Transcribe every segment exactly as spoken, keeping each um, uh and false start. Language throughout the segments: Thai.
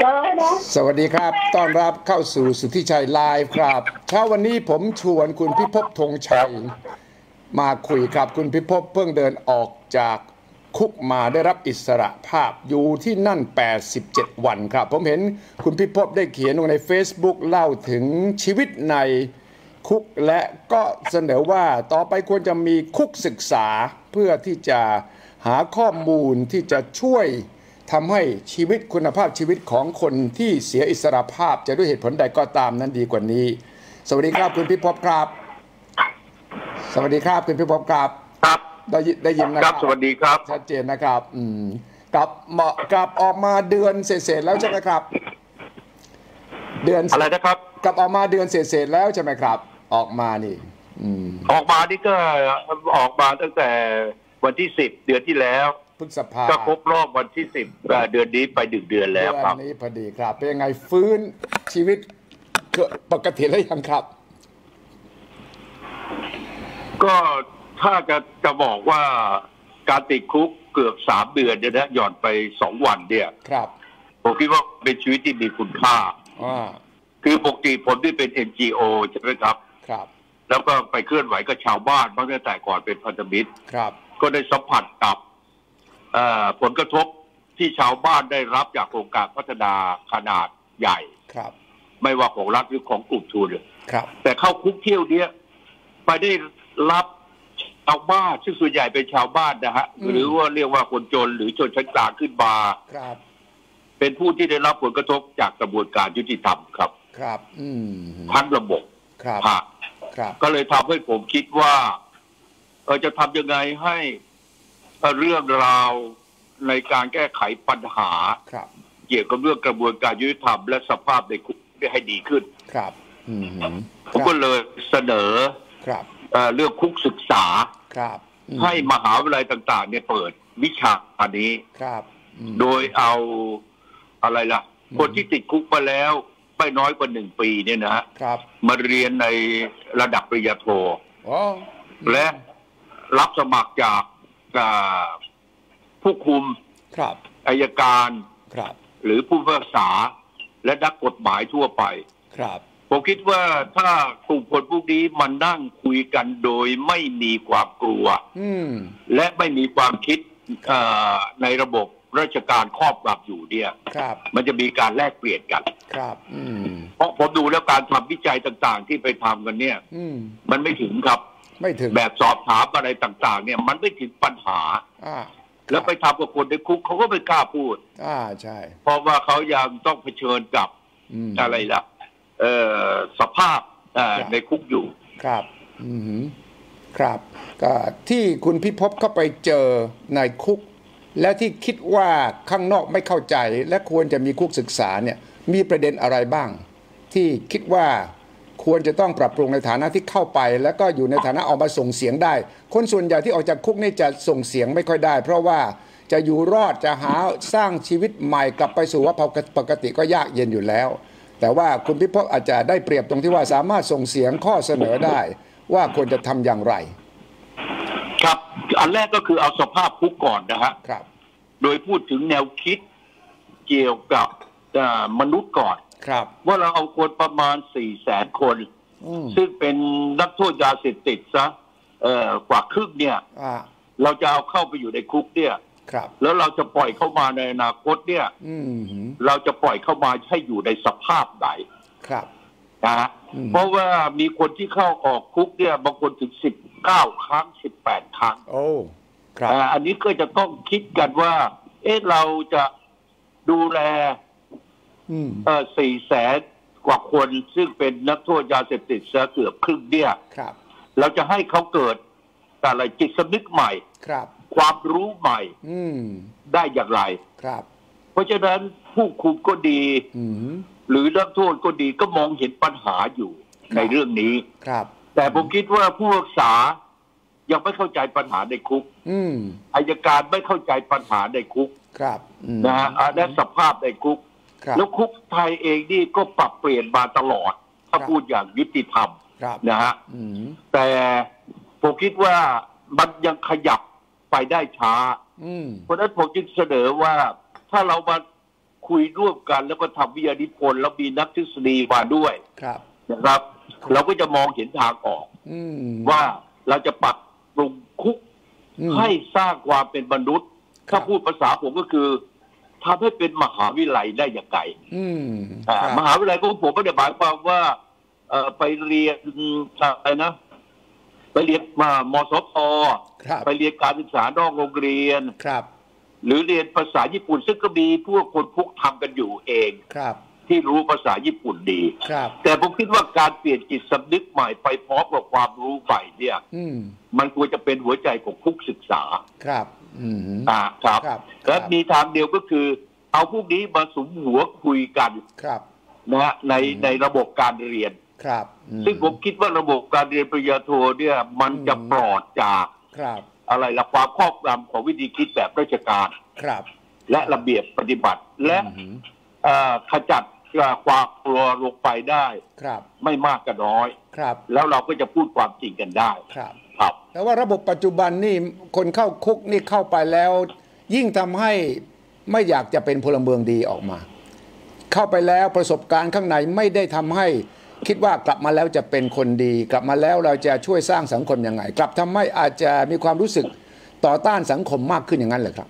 สวัสดีครับต้อนรับเข้าสู่สุทธิชัยไลฟ์ครับเช้าวันนี้ผมชวนคุณพิภพธงชัยมาคุยครับคุณพิภพเพิ่งเดินออกจากคุกมาได้รับอิสระภาพอยู่ที่นั่นแปดสิบเจ็ดวันครับผมเห็นคุณพิภพได้เขียนลงใน Facebook เล่าถึงชีวิตในคุกและก็เสนอว่าต่อไปควรจะมีคุกศึกษาเพื่อที่จะหาข้อมูลที่จะช่วยทำให้ชีวิตคุณภาพชีวิตของคนที่เสียอิสรภาพจะด้วยเหตุผลใดก็ตามนั้นดีกว่านี้สวัสดีครับคุณพิภพครับสวัสดีครับคุณพิภพครับครับได้ได้ยินนะครับสวัสดีครับชัดเจนนะครับอืมกลับมากลับออกมาเดือนเศษๆแล้วใช่ไหมครับเดือนอะไรนะครับกลับออกมาเดือนเศษๆแล้วใช่ไหมครับออกมานี่อืมออกมานี่ก็ออกมาตั้งแต่วันที่สิบเดือนที่แล้วพฤษภาก็ครบรอบวันที่สิบเดือนนี้ไปดึกเดือนแล้วครับเดือนนี้พอดีครับเป็นยังไงฟื้นชีวิตปกติแล้วยังครับก็ถ้าจะจะบอกว่าการติดคุกเกือบสามเดือนเนี่ยนะหย่อนไปสองวันเนี่ยครับผมคิดว่าเป็นชีวิตที่มีคุณค่าอ่าคือปกติผมที่เป็น เอ็น จี โอ ใช่ไหมครับครับแล้วก็ไปเคลื่อนไหวกับชาวบ้านตั้งแต่ก่อนเป็นพันธมิตรครับก็ได้สัมผัสกับผลกระทบที่ชาวบ้านได้รับจากโครงการพัฒนาขนาดใหญ่ครับไม่ว่าของรัฐหรือของกลุ่มทุนครับแต่เข้าคุกเที่ยวเนี้ยไปได้รับชาวบ้านซึ่งส่วนใหญ่เป็นชาวบ้านนะฮะหรือว่าเรียกว่าคนจนหรือชนชั้นกลางขึ้นมาครับเป็นผู้ที่ได้รับผลกระทบจากกระบวนการยุติธรรมครับครับอืมทั้งระบบครับครับก็เลยทำให้ผมคิดว่าเออจะทำยังไงให้เรื่องราวในการแก้ไขปัญหาเกี่ยวกับเรื่องกระบวนการยุติธรรมและสภาพในคุกให้ดีขึ้นครับผมก็เลยเสนอเรื่องคุกศึกษาให้มหาวิทยาลัยต่างๆเนี่ยเปิดวิชาอันนี้โดยเอาอะไรล่ะคนที่ติดคุกมาแล้วไม่น้อยกว่าหนึ่งปีเนี่ยนะฮะมาเรียนในระดับปริญญาโทและรับสมัครจากผู้คุมอัยการหรือผู้พิพากษาและนักกฎหมายทั่วไปผมคิดว่าถ้ากลุ่มคนพวกนี้มันนั่งคุยกันโดยไม่มีความกลัวและไม่มีความคิดในระบบราชการครอบงำอยู่เนี่ยมันจะมีการแลกเปลี่ยนกันเพราะผมดูแล้วการทำวิจัยต่างๆที่ไปทำกันเนี่ยมันไม่ถึงครับไม่ถึงแบบสอบถามอะไรต่างๆเนี่ยมันไม่ถึงปัญหาแล้วไปทำกับคนในคุกเขาก็ไม่กล้าพูดอ่าใช่เพราะว่าเขายังต้องเผชิญกับอะไรล่ะเอ่อสภาพในคุกอยู่ครับอืมครับก็ที่คุณพิภพเข้าไปเจอในคุกและที่คิดว่าข้างนอกไม่เข้าใจและควรจะมีคุกศึกษาเนี่ยมีประเด็นอะไรบ้างที่คิดว่าควรจะต้องปรับปรุงในฐานะที่เข้าไปแล้วก็อยู่ในฐานะออกมาส่งเสียงได้คนส่วนใหญ่ที่ออกจากคุกนี่จะส่งเสียงไม่ค่อยได้เพราะว่าจะอยู่รอดจะหาสร้างชีวิตใหม่กลับไปสู่ว่าปกติก็ยากเย็นอยู่แล้วแต่ว่าคุณพิภพอาจจะได้เปรียบตรงที่ว่าสามารถส่งเสียงข้อเสนอได้ว่าควรจะทำอย่างไรครับอันแรกก็คือเอาสภาพคุกก่อนนะฮะครับโดยพูดถึงแนวคิดเกี่ยวกับมนุษย์ก่อนครับว่าเราเอาคนประมาณสี่แสนคนซึ่งเป็นนักโทษยาเสพติดซะกว่าครึ่งเนี่ยเราจะเอาเข้าไปอยู่ในคุกเนี่ยแล้วเราจะปล่อยเข้ามาในอนาคตเนี่ยเราจะปล่อยเข้ามาให้อยู่ในสภาพไหนนะเพราะว่ามีคนที่เข้าออกคุกเนี่ยบางคนถึงสิบเก้าครั้งสิบแปดครั้งโอ้ครับอันนี้ก็จะต้องคิดกันว่าเอ๊ะเราจะดูแลเออสี่แสนกว่าคนซึ่งเป็นนักโทษยาเสพติดซะเกือบครึ่งเนี่ยเราจะให้เขาเกิดอะไรจิตสำนึกใหม่ความรู้ใหม่ได้อย่างไรเพราะฉะนั้นผู้คุมก็ดีหรือนักโทษก็ดีก็มองเห็นปัญหาอยู่ในเรื่องนี้แต่ผมคิดว่าผู้รักษายังไม่เข้าใจปัญหาในคุกอัยการไม่เข้าใจปัญหาในคุกนะฮะและสภาพในคุกแล้วคุกไทยเองนี่ก็ปรับเปลี่ยนมาตลอดถ้าพูดอย่างยุติธรรมนะฮะแต่ผมคิดว่ามันยังขยับไปได้ช้าเพราะฉะนั้นผมจึงเสนอว่าถ้าเรามาคุยร่วมกันแล้วก็ทำวิทยานิพนธ์แล้วมีนักทฤษฎีมาด้วยครับนะครับเราก็จะมองเห็นทางออกว่าเราจะปรับปรุงคุกให้สร้างความเป็นมนุษย์ถ้าพูดภาษาผมก็คือทำให้เป็นมหาวิทยาลัยได้อย่างไรมหาวิทยาลัยของผมไม่ได้หมายความว่าไปเรียนอะไรนะไปเรียนมามสพไปเรียนการศึกษานอกโรงเรียนหรือเรียนภาษาญี่ปุ่นซึ่งก็มีพวกคนพวกทำกันอยู่เองที่รู้ภาษาญี่ปุ่นดีแต่ผมคิดว่าการเปลี่ยนจิตสำนึกใหม่ไปพร้อมกับความรู้ใหม่เนี่ยมันควรจะเป็นหัวใจของคุกศึกษาครับอ่าครับและมีทางเดียวก็คือเอาพวกนี้มาสุมหัวคุยกันนะฮะในในระบบการเรียนครับซึ่งผมคิดว่าระบบการเรียนปริญญาโทเนี่ยมันจะปลอดจากอะไรละความครอบงำของวิธีคิดแบบราชการและระเบียบปฏิบัติและขจัดความกลัวลงไปได้ไม่มากก็น้อยแล้วเราก็จะพูดความจริงกันได้ครับแต่ว่าระบบปัจจุบันนี่คนเข้าคุกนี่เข้าไปแล้วยิ่งทำให้ไม่อยากจะเป็นพลเมืองดีออกมาเข้าไปแล้วประสบการณ์ข้างในไม่ได้ทำให้คิดว่ากลับมาแล้วจะเป็นคนดีกลับมาแล้วเราจะช่วยสร้างสังคมยังไงกลับทำให้อาจจะมีความรู้สึกต่อต้านสังคมมากขึ้นอย่างนั้นเลยครับ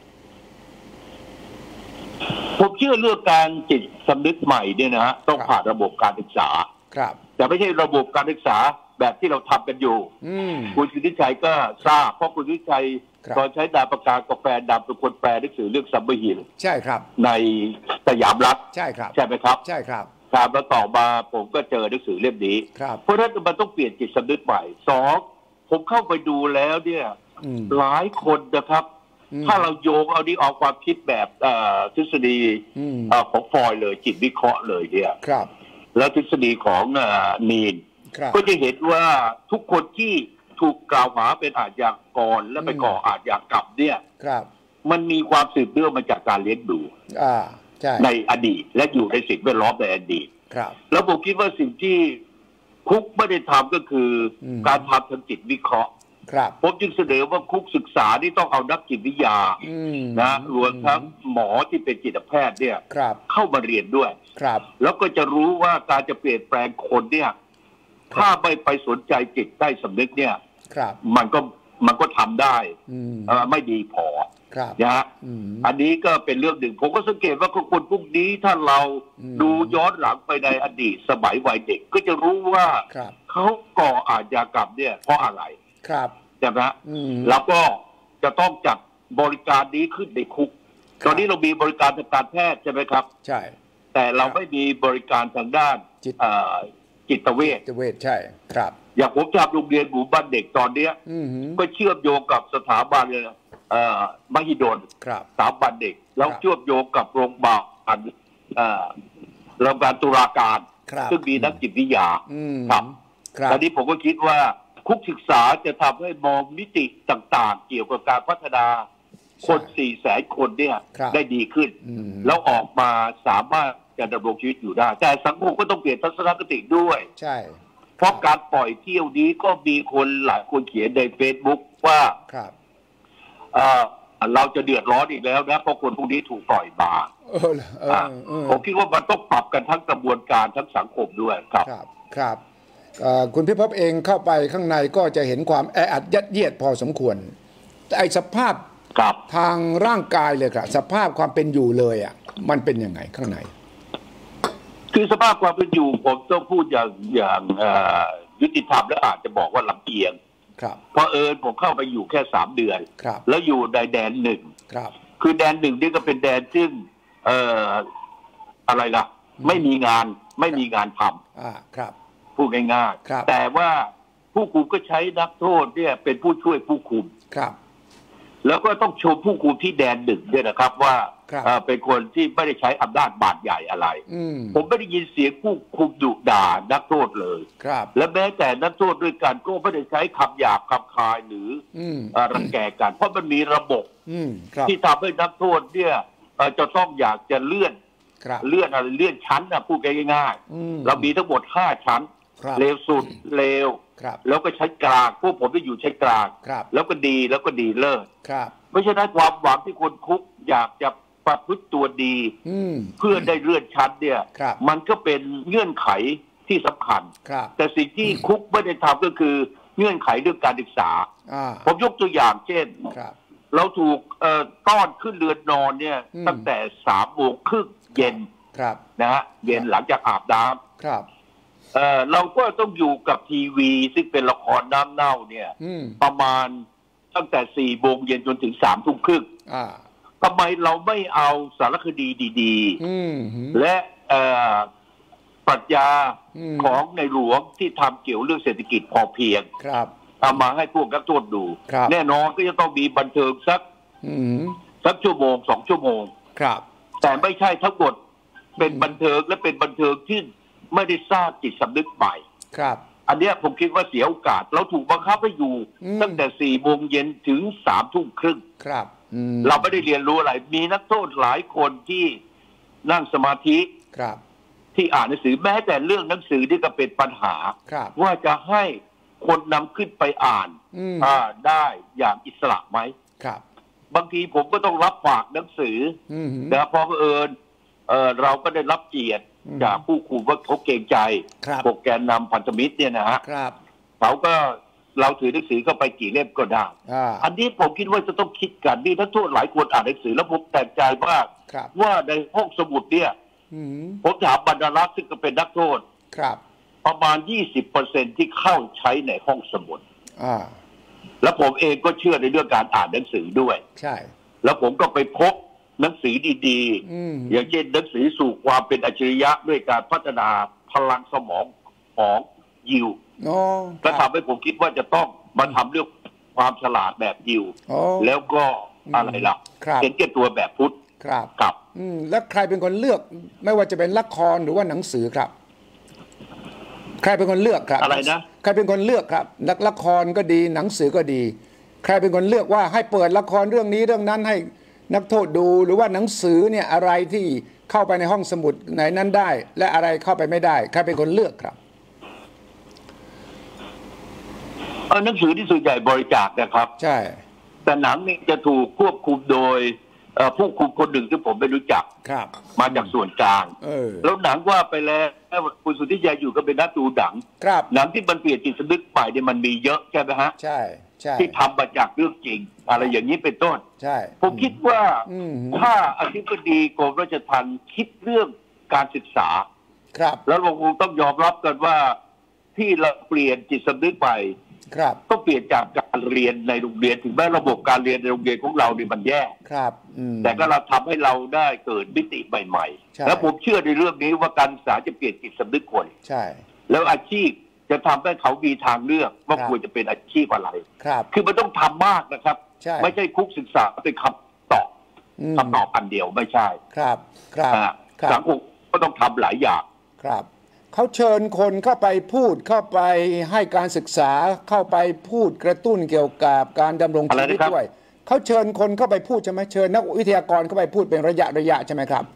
ผมเชื่อเรื่องการจิตสำนึกใหม่เนี่ยนะฮะต้องผ่านระบบการศึกษาครับแต่ไม่ใช่ระบบการศึกษาแบบที่เราทำกันอยู่คุณสุทธิชัยก็ทราบเพราะคุณสุทธิชัยตอนใช้ดาบปากกากาแฟดำเป็นคนแปลหนังสือเรื่องซัมเมอร์ฮิลใช่ครับในสยามรัฐใช่ครับใช่ไหมครับใช่ครับครับแล้วต่อมาผมก็เจอหนังสือเล่มนี้เพราะฉะนั้นมันต้องเปลี่ยนจิตสำนึกใหม่สองผมเข้าไปดูแล้วเนี่ยหลายคนนะครับถ้าเราโยงเอานี้เอาความคิดแบบทฤษฎีของฟอยเลยจิตวิเคราะห์เลยเนี่ยแล้วทฤษฎีของนีนก็จะเห็นว่าทุกคนที่ถูกกล่าวหาเป็นอาชญากรและไปก่ออาชญากรรมเนี่ยมันมีความสืบเนื่องมาจากการเลี้ยงดูในอดีตและอยู่ในสิ่งแวดล้อมในอดีตแล้วผมคิดว่าสิ่งที่คุกไม่ได้ทำก็คือการทำทางจิตวิเคราะห์ผมจึงเสนอว่าคุกศึกษาที่ต้องเอานักจิตวิทยานะรวมทั้งหมอที่เป็นจิตแพทย์เนี่ยเข้ามาเรียนด้วยแล้วก็จะรู้ว่าการจะเปลี่ยนแปลงคนเนี่ยถ้าไม่ไปสนใจจิตใต้สำนึกเนี่ยมันก็มันก็ทำได้ไม่ดีพอนะฮะอันนี้ก็เป็นเรื่องหนึ่งผมก็สังเกตว่าคนพวกนี้ถ้าเราดูย้อนหลังไปในอดีตสมัยวัยเด็กก็จะรู้ว่าเขาก่ออาชญากรรมเนี่ยเพราะอะไรใช่ไหมแล้วก็จะต้องจัดบริการนี้ขึ้นในคุกตอนนี้เรามีบริการทางการแพทย์ใช่ไหมครับใช่แต่เราไม่มีบริการทางด้านจิตเวชจิตเวชใช่ครับอย่างผมทำโรงเรียนหมู่บ้านเด็กตอนเนี้ยก็เชื่อมโยงกับสถาบันมหิดลสถาบันเด็กแล้วเชื่อมโยงกับโรงพยาบาลโรงพยาบาลตุลาการซึ่งมีนักจิตวิทยาครับตอนนี้ผมก็คิดว่าคุกศึกษาจะทำให้มองมิติต่างๆเกี่ยวกับการพัฒนาคนสี่แสนคนเนี่ยได้ดีขึ้นแล้วออกมาสามารถจะดำรงชีวิตอยู่ได้แต่สังคมก็ต้องเปลี่ยนทัศนคติด้วยใช่เพราะการปล่อยเที่ยวนี้ก็มีคนหลายคนเขียนในเฟซบุ๊กว่าเราจะเดือดร้อนอีกแล้วนะเพราะคนพวกนี้ถูกปล่อยมาผมคิดว่ามันต้องปรับกันทั้งกระบวนการทั้งสังคมด้วยครับครับคุณพิภพเองเข้าไปข้างในก็จะเห็นความแออัดยัดเยียดพอสมควรแต่ไอสภาพทางร่างกายเลยครับสภาพความเป็นอยู่เลยอ่ะมันเป็นยังไงข้างในคือสภาพความเป็นอยู่ผมต้องพูดอย่างอย่างยุติธรรมและอาจจะบอกว่าลำเอียงเพราะเอิญผมเข้าไปอยู่แค่สามเดือนแล้วอยู่ในแดนหนึ่งคือแดนหนึ่งนี่ก็เป็นแดนซึ่งเอ่ออะไรล่ะไม่มีงานไม่มีงานทำพูดง่ายๆแต่ว่าผู้คุมก็ใช้นักโทษเนี่ยเป็นผู้ช่วยผู้คุมแล้วก็ต้องชมผู้คุมที่แดนหนึ่งด้วยนะครับว่าเป็นคนที่ไม่ได้ใช้อำนาจบาดใหญ่อะไรผมไม่ได้ยินเสียงผู้คุมดุด่านักโทษเลยและแม้แต่นักโทษด้วยกันก็ไม่ได้ใช้คำหยาบคำคายหรือรังแกกันเพราะมันมีระบบที่ทำให้นักโทษเนี่ยจะต้องอยากจะเลื่อนเลื่อนอะไรเลื่อนชั้นนะพูดง่ายๆเรามีทั้งหมดห้าชั้นเลวสุดเลวแล้วก็ใช้กลางพวกผมจะอยู่ใช้กลางแล้วก็ดีแล้วก็ดีเลิศเพราะฉะนั้นความหวังที่คนคุกอยากจะประพฤติตัวดีเพื่อได้เลื่อนชั้นเนี่ยมันก็เป็นเงื่อนไขที่สำคัญแต่สิ่งที่คุกไม่ได้ทำก็คือเงื่อนไขเรื่องการศึกษาผมยกตัวอย่างเช่นเราถูกต้อนขึ้นเรือนนอนเนี่ยตั้งแต่สามโมงครึ่งเย็นนะฮะเย็นหลังจากอาบน้ำเอ่อเราก็ต้องอยู่กับทีวีซึ่งเป็นละครน้ำเน่าเนี่ยประมาณตั้งแต่สี่โมงเย็นจนถึงสามทุ่มครึ่งทำไมเราไม่เอาสารคดีดีๆและปรัชญาของในหลวงที่ทำเกี่ยวเรื่องเศรษฐกิจพอเพียงทำมาให้พวกนักโทษดูแน่นอนก็จะต้องมีบันเทิงสักสักชั่วโมงสองชั่วโมงแต่ไม่ใช่ทั้งหมดเป็นบันเทิงและเป็นบันเทิงที่ไม่ได้สร้างจิตสำนึกใหม่อันนี้ผมคิดว่าเสียโอกาสเราถูกบังคับให้อยู่ตั้งแต่สี่โมงเย็นถึงสามทุ่มครึ่งเราไม่ได้เรียนรู้อะไรมีนักโทษหลายคนที่นั่งสมาธิที่อ่านหนังสือแม้แต่เรื่องหนังสือที่ก็เป็นปัญหาว่าจะให้คนนำขึ้นไปอ่านได้อย่างอิสระไหมบางทีผมก็ต้องรับฝากหนังสือแต่พอเอิญเออเราก็ได้รับเกียรติจากผู้คุมว่าเขาเกรงใจพวกแกนนำพันธมิตรเนี่ยนะฮะเขาก็เราถือหนังสือเข้าไปกี่เล่มก็ได้อันนี้ผมคิดว่าจะต้องคิดกันนี่นักโทษหลายคนอ่านหนังสือแล้วผมแปลกใจมากว่าในห้องสมุดเนี่ยผมถามบรรณารักษ์ซึ่งก็เป็นนักโทษประมาณ ยี่สิบเปอร์เซ็นต์ ที่เข้าใช้ในห้องสมุดแล้วผมเองก็เชื่อในเรื่องการอ่านหนังสือด้วยใช่แล้วผมก็ไปพบหนังสือดีๆอย่างเช่นหนังสือสู่ความเป็นอัจฉริยะด้วยการพัฒนาพลังสมองของยิวก็ทำให้ผมคิดว่าจะต้องมาทำเรื่องความฉลาดแบบยิวแล้วก็อะไรล่ะเห็นแก่ตัวแบบพุทธครับครับแล้วใครเป็นคนเลือกไม่ว่าจะเป็นละครหรือว่าหนังสือครับใครเป็นคนเลือกครับอะไรนะใครเป็นคนเลือกครับนักละครก็ดีหนังสือก็ดีใครเป็นคนเลือกว่าให้เปิดละครเรื่องนี้เรื่องนั้นให้นักโทษดูหรือว่าหนังสือเนี่ยอะไรที่เข้าไปในห้องสมุดไหนนั้นได้และอะไรเข้าไปไม่ได้ใครเป็นคนเลือกครับเออหนังสือที่ส่วนใหญ่บริจาคนะครับใช่แต่หนังนี่จะถูกควบคุมโดยผู้คุมคนหนึ่งที่ผมไม่รู้จักมาจากส่วนกลางแล้วหนังว่าไปแล้วคุณสุทธิชัยอยู่ก็เป็นนักดูหนังหนังที่มันเปลี่ยนจิตสำนึกใหม่เนี่ยมันมีเยอะใช่ไหมฮะใช่ที่ทำมาจากเรื่องจริงอะไรอย่างนี้เป็นต้นใช่ผมคิดว่าถ้าอธิบดีกรมราชทัณฑ์คิดเรื่องการศึกษาครับแล้วเราคงต้องยอมรับกันว่าที่เราเปลี่ยนจิตสำนึกใหม่ก็เปลี่ยนจากการเรียนในโรงเรียนถึงแม้ระบบการเรียนในโรงเรียนของเราเนี่ยมันแย่ครับแต่ก็เราทำให้เราได้เกิดมิติใหม่ๆแล้วผมเชื่อในเรื่องนี้ว่าการศึกษาจะเปลี่ยนจิตสำนึกคนใช่แล้วอาชีพจะทำให้เขามีทางเลือกว่าควรจะเป็นอาชีพอะไรครับคือมันต้องทำมากนะครับไม่ใช่คุกศึกษาเป็นคำตอบคำตอบอันเดียวไม่ใช่ครับครับสังคมก็ต้องทำหลายอย่างครับเขาเชิญคนเข้าไปพูดเข้าไปให้การศึกษาเข้าไปพูดกระตุ้นเกี่ยวกับการดำรงชีวิตด้วยเขาเชิญคนเข้าไปพูดใช่ไหมเชิญนักวิทยากรเข้าไปพูดเป็นระยะระยะใช่ไหมครับ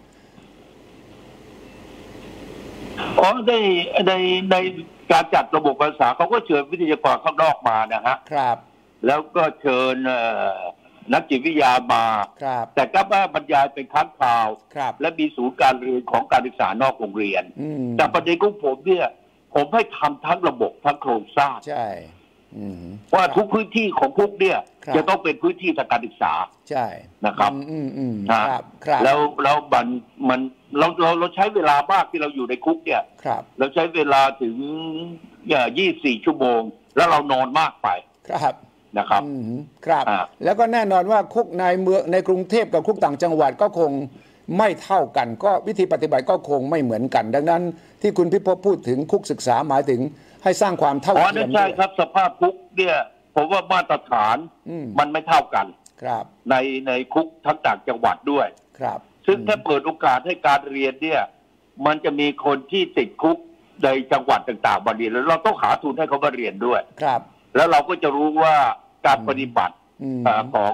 อ๋อในในในการจัดระบบการศึกษาเขาก็เชิญวิทยากรข้างนอกมานะฮะครับแล้วก็เชิญนักจิตวิทยามาแต่ก็ว่าบรรยายเป็นครั้งคราวและมีศูนย์การเรียนของการศึกษานอกโรงเรียนแต่ประเด็นของผมเนี่ยผมให้ทำทั้งระบบทั้งโครงสร้างใช่ว่าทุกพื้นที่ของคุกเนี่ยจะต้องเป็นพื้นที่ทางการศึกษาใช่นะครับแล้วแล้วมันมันเราเราเราใช้เวลามากที่เราอยู่ในคุกเนี่ยเราใช้เวลาถึงยี่สิบสี่ชั่วโมงแล้วเรานอนมากไปครับนะครับครับแล้วก็แน่นอนว่าคุกในเมืองในกรุงเทพกับคุกต่างจังหวัดก็คงไม่เท่ากันก็วิธีปฏิบัติก็คงไม่เหมือนกันดังนั้นที่คุณพิภพพูดถึงคุกศึกษาหมายถึงให้สร้างความเท่าเทียมอ๋อใช่ครับสภาพคุกเนี่ยผมว่ามาตรฐานมันไม่เท่ากันครับในในคุกทั้งต่างจังหวัดด้วยครับซึ่งถ้าเปิดโอกาสให้การเรียนเนี่ยมันจะมีคนที่ติดคุกในจังหวัดต่างๆมาเรียนแล้วเราต้องหาทุนให้เขามาเรียนด้วยครับแล้วเราก็จะรู้ว่าการปฏิบัติของ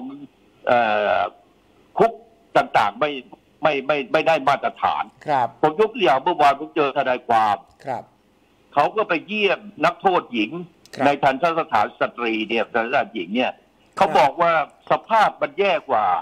คุกต่างๆไม่ไม่ไม่ไม่ได้มาตรฐานครับผมยกตัวอย่างเมื่อวานผมเจอทนายความครับเขาก็ไปเยี่ยมนักโทษหญิงในทันตสถานสตรีเนี่ยทันตสถานหญิงเนี่ยเขาบอกว่าสภาพมันแย่กว่า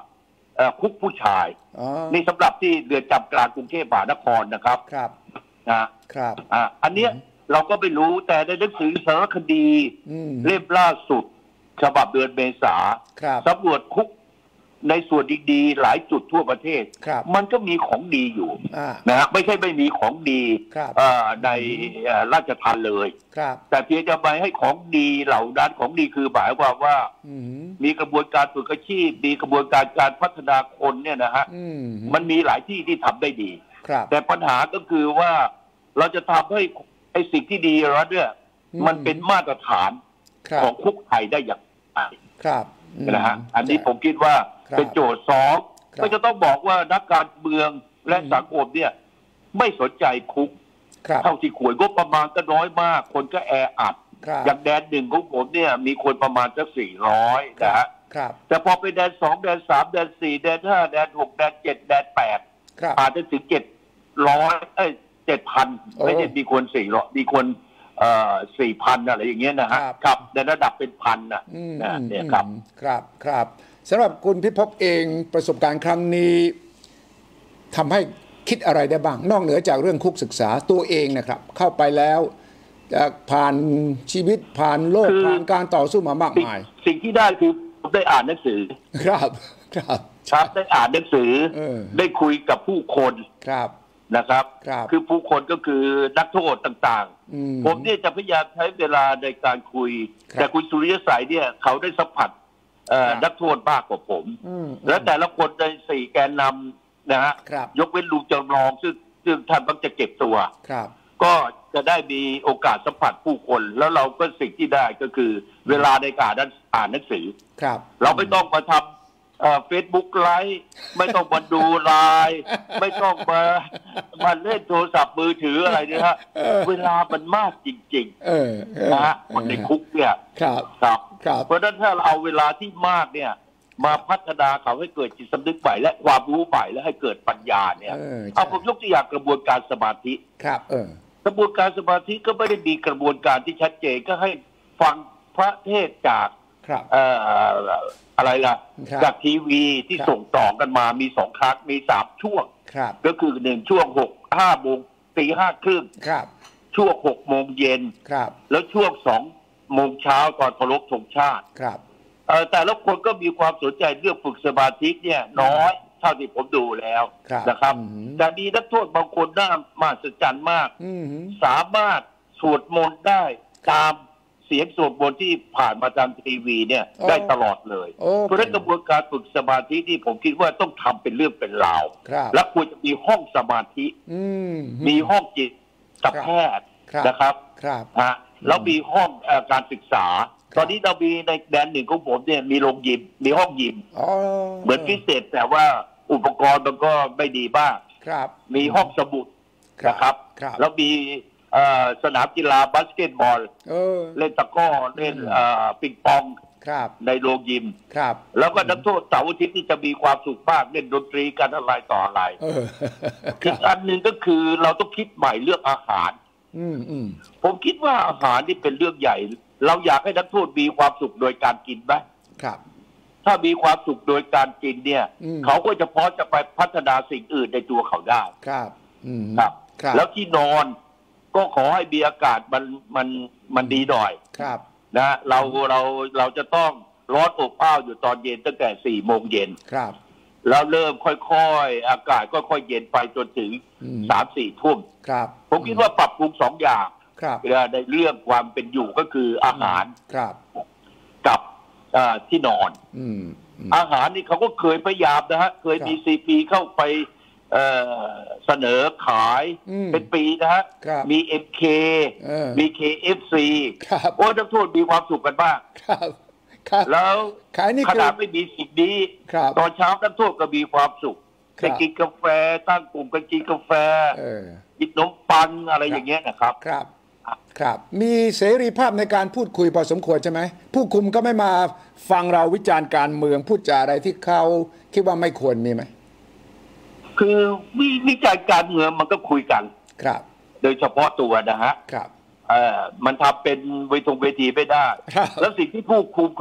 คุกผู้ชายนี่สำหรับที่เรือนจำกลางกรุงเทพมหานครนะครับครับนะครับอ่าอันเนี้ยเราก็ไม่รู้แต่ในหนังสือสารคดีเล่มล่าสุดฉบับเดือนเมษาสำรวจคุกในส่วนดีๆหลายจุดทั่วประเทศมันก็มีของดีอยู่นะฮะไม่ใช่ไม่มีของดีในราชทัณฑ์เลยแต่เพียงจะไปให้ของดีเหล่านั้นของดีคือหมายความว่ามีกระบวนการฝึกอาชีพมีกระบวนการการพัฒนาคนเนี่ยนะฮะมันมีหลายที่ที่ทำได้ดีแต่ปัญหาก็คือว่าเราจะทำให้ไอ้สิ่งที่ดีแล้วเนี่ยมันเป็นมาตรฐานของคุกไทยได้อย่างไรนะฮะอันนี้ผมคิดว่าเป็นโจทย์สองก็จะต้องบอกว่านักการเมืองและสังคมเนี่ยไม่สนใจคุกเท่าที่ควรงบประมาณก็น้อยมากคนก็แออัดอย่างแดนหนึ่งของผมเนี่ยมีคนประมาณสักสี่ร้อยนะฮะแต่พอไปแดนสองแดนสามแดนสี่แดนห้าแดนหกแดนเจ็ดแดนแปดอาจจะถึงเจ็ดร้อยเอ้ยเจ็ดพันไม่ใช่มีคนสี่ร้อยมีคนเอ่อสี่พันอะไรอย่างเงี้ยนะฮะครับในระดับเป็นพันนะเนี่ยครับครับครับสำหรับคุณพิภพเองประสบการณ์ครั้งนี้ทำให้คิดอะไรได้บ้างนอกเหนือจากเรื่องคุกศึกษาตัวเองนะครับเข้าไปแล้วผ่านชีวิตผ่านโลกผ่านการต่อสู้มามากมายสิ่งที่ได้คือได้อ่านหนังสือครับครับครับได้อ่านหนังสือได้คุยกับผู้คนครับนะครับคือผู้คนก็คือนักโทษต่างๆผมเนี่ยจะพยายามใช้เวลาในการคุยแต่คุณสุริยสัยเนี่ยเขาได้สัมผัสนักโทษมากกว่าผมและแต่ละคนในสี่แกนนำนะฮะยกเว้นลุงจำลองซึ่งซึ่งท่านมักจะเก็บตัวก็จะได้มีโอกาสสัมผัสผู้คนแล้วเราก็สิ่งที่ได้ก็คือเวลาในการอ่านหนังสือเราไม่ต้องมาทำเฟซบุ๊กไลฟ์ไม่ต้องมาดูไลน์ไม่ต้องมามาเล่นโทรศัพท์มือถืออะไรเนี่ยฮะเวลามันมากจริงๆนะฮะคนในคุกเนี่ยครับครับเพราะฉะนั้นถ้าเราเอาเวลาที่มากเนี่ยมาพัฒนาเขาให้เกิดจิตสำนึกใหม่และความรู้ใหม่และให้เกิดปัญญาเนี่ยเอาผมยกตัวอย่างกระบวนการสมาธิครับเออกระบวนการสมาธิก็ไม่ได้มีกระบวนการที่ชัดเจนก็ให้ฟังพระเทศจากเอ่ออะไรล่ะจากทีวีที่ส่งต่อกันมามีสองครั้งมีสามช่วงก็คือหนึ่งช่วงหกห้าโมงตีห้าครึ่งช่วงหกโมงเย็นแล้วช่วงสองโมงเช้าตอนเคารพธงชาติแต่ละคนก็มีความสนใจเรื่องฝึกสมาธิเนี่ยน้อยเท่าที่ผมดูแล้วนะครับแต่มีนักโทษบางคนน่ามหัศจรรย์มากสามารถสวดมนต์ได้ตามเสียงสวดมนต์ที่ผ่านมาทางทีวีเนี่ยได้ตลอดเลยเพราะฉะนั้นกระบวนการฝึกสมาธิที่ผมคิดว่าต้องทำเป็นเรื่องเป็นราวและควรจะมีห้องสมาธิมีห้องจิตแพทย์นะครับฮะแล้วมีห้องการศึกษาตอนนี้เรามีในแดนหนึ่งของผมเนี่ยมีโรงยิมมีห้องยิมเหมือนพิเศษแต่ว่าอุปกรณ์มันก็ไม่ดีบ้างมีห้องสมุดนะครับแล้วมีสนามกีฬาบาสเกตบอลเล่นตะก้อเล่นปิงปองในโรงยิมแล้วก็นักโทษเสาร์อาทิตย์ที่จะมีความสุขมากเล่นดนตรีกันอะไรต่ออะไรอีกอันหนึ่งก็คือเราต้องคิดใหม่เรื่องอาหารผมคิดว่าอาหารนี่เป็นเรื่องใหญ่เราอยากให้นักโทษมีความสุขโดยการกินไหมถ้ามีความสุขโดยการกินเนี่ยเขาก็จะพร้อมจะไปพัฒนาสิ่งอื่นในตัวเขาได้ครับครับแล้วที่นอนก็ขอให้มีอากาศมันมันมันดีหน่อยครับนะเราเราเราจะต้องร้อนอบอ้าวอยู่ตอนเย็นตั้งแต่สี่โมงเย็นครับแล้วเริ่มค่อยๆอากาศก็ค่อยเย็นไปจนถึงสามสี่ทุ่มครับผมคิดว่าปรับปรุงสองอย่างในเรื่องความเป็นอยู่ก็คืออาหารครับกับที่นอนอาหารนี่เขาก็เคยพยายามนะฮะเคยมีซีพีเข้าไปเสนอขายเป็นปีนะฮะมี เอ็ม เค มี เค เอฟ ซี โอ้นักโทษมีความสุขกันบ้างแล้วขนาดไม่มีสิ่งนี้ตอนเช้านักโทษก็มีความสุขไปกินกาแฟตั้งกลุ่มกันกินกาแฟกินขนมปังอะไรอย่างเงี้ยนะครับครับครับมีเสรีภาพในการพูดคุยพอสมควรใช่ไหมผู้คุมก็ไม่มาฟังเราวิจารณ์การเมืองพูดจาอะไรที่เขาคิดว่าไม่ควรมีไหมคือวิจารณ์การเมืองมันก็คุยกันครับโดยเฉพาะตัวนะฮะครับเอ่อมันทำเป็นเวทงเวทีไม่ได้แล้วสิ่งที่ผู้คุมเขา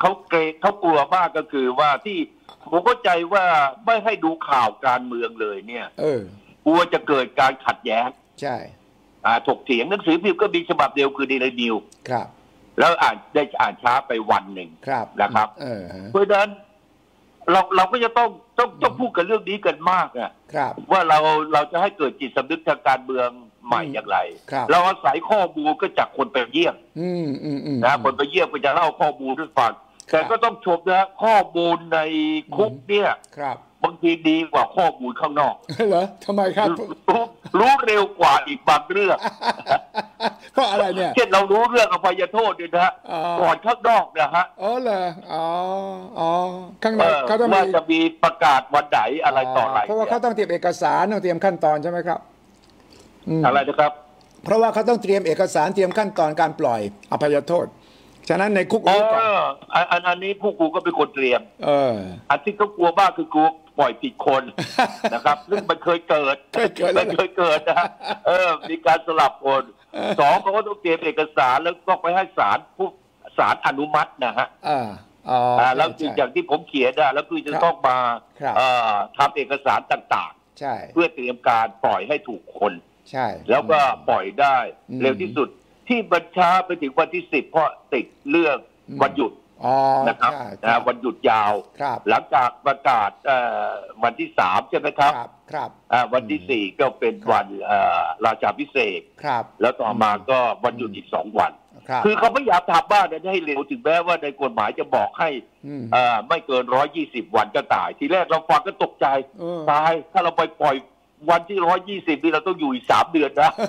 เขาเกรงเขากลัวมากก็คือว่าที่ผมเข้าใจว่าไม่ให้ดูข่าวการเมืองเลยเนี่ยเออกลัวจะเกิดการขัดแย้งใช่อ่าถกเถียงหนังสือพิมพ์ก็มีฉบับเดียวคือเดลินิวครับแล้วอ่านได้อ่านช้าไปวันหนึ่งนะครับเออเพราะฉะนั้นเราเราก็จะต้องต้องต้องพูดกันเรื่องนี้กันมากอ่ะว่าเราเราจะให้เกิดจิตสำนึกทางการเมืองใหม่อย่างไรเราอาศัยข้อมูลก็จากคนไปเยี่ยมนะคนไปเยี่ยมก็จะเล่าข้อมูลให้ฟังแต่ก็ต้องชมนะข้อมูลในคุกเนี่ยบางทีดีกว่าข้อมูลข้างนอกเหรอทำไมครับรู้รู้เร็วกว่าอีกบางเรื่องก็อะไรเนี่ยเช่นเรารู้เรื่องอภัยโทษเนี่ยนะก่อนข้างนอกนะฮะอ๋อเหรออ๋ออ๋อข้างนอกเขาต้องว่าจะมีประกาศวันไหนอะไรต่ออะไรเพราะว่าเขาต้องเตรียมเอกสารต้องเตรียมขั้นตอนใช่ไหมครับอะไรนะครับเพราะว่าเขาต้องเตรียมเอกสารเตรียมขั้นตอนการปล่อยอภัยโทษฉะนั้นในคุกนี้ก่อนอันอันนี้ผู้กูก็เป็นคนเตรียมเอออันที่เขากลัวบ้าคือกูปล่อยผิดคนนะครับซึ่งมันเคยเกิดมันเคยเกิดนะเออมีการสลับคนสองเขาก็ต้องเตรียมเอกสารแล้วก็ไปให้ศาลผู้ศาลอนุมัตินะฮะอ่าอ๋อแล้วอย่างที่ผมเขียนนะแล้วคือจะต้องมาทำเอกสารต่างๆใช่เพื่อเตรียมการปล่อยให้ถูกคนใช่แล้วก็ปล่อยได้เร็วที่สุดที่บัญชาไปถึงวันที่สิบเพราะติดเรื่องวันหยุดนะครับวันหยุดยาวหลังจากประกาศวันที่สามใช่ไหมครับครับวันที่สี่ก็เป็นวันราชาภิเษกแล้วต่อมาก็วันหยุดอีกสองวันคือเขาไม่อยากทำบ้านนั้นให้เร็วถึงแม้ว่าในกฎหมายจะบอกให้ไม่เกินร้อยยี่สิบวันก็ตายทีแรกเราฟังก็ตกใจตายถ้าเราไปปล่อยวันที่ร้อยยี่สิบนี่เราต้องอยู่อีกสามเดือนนะ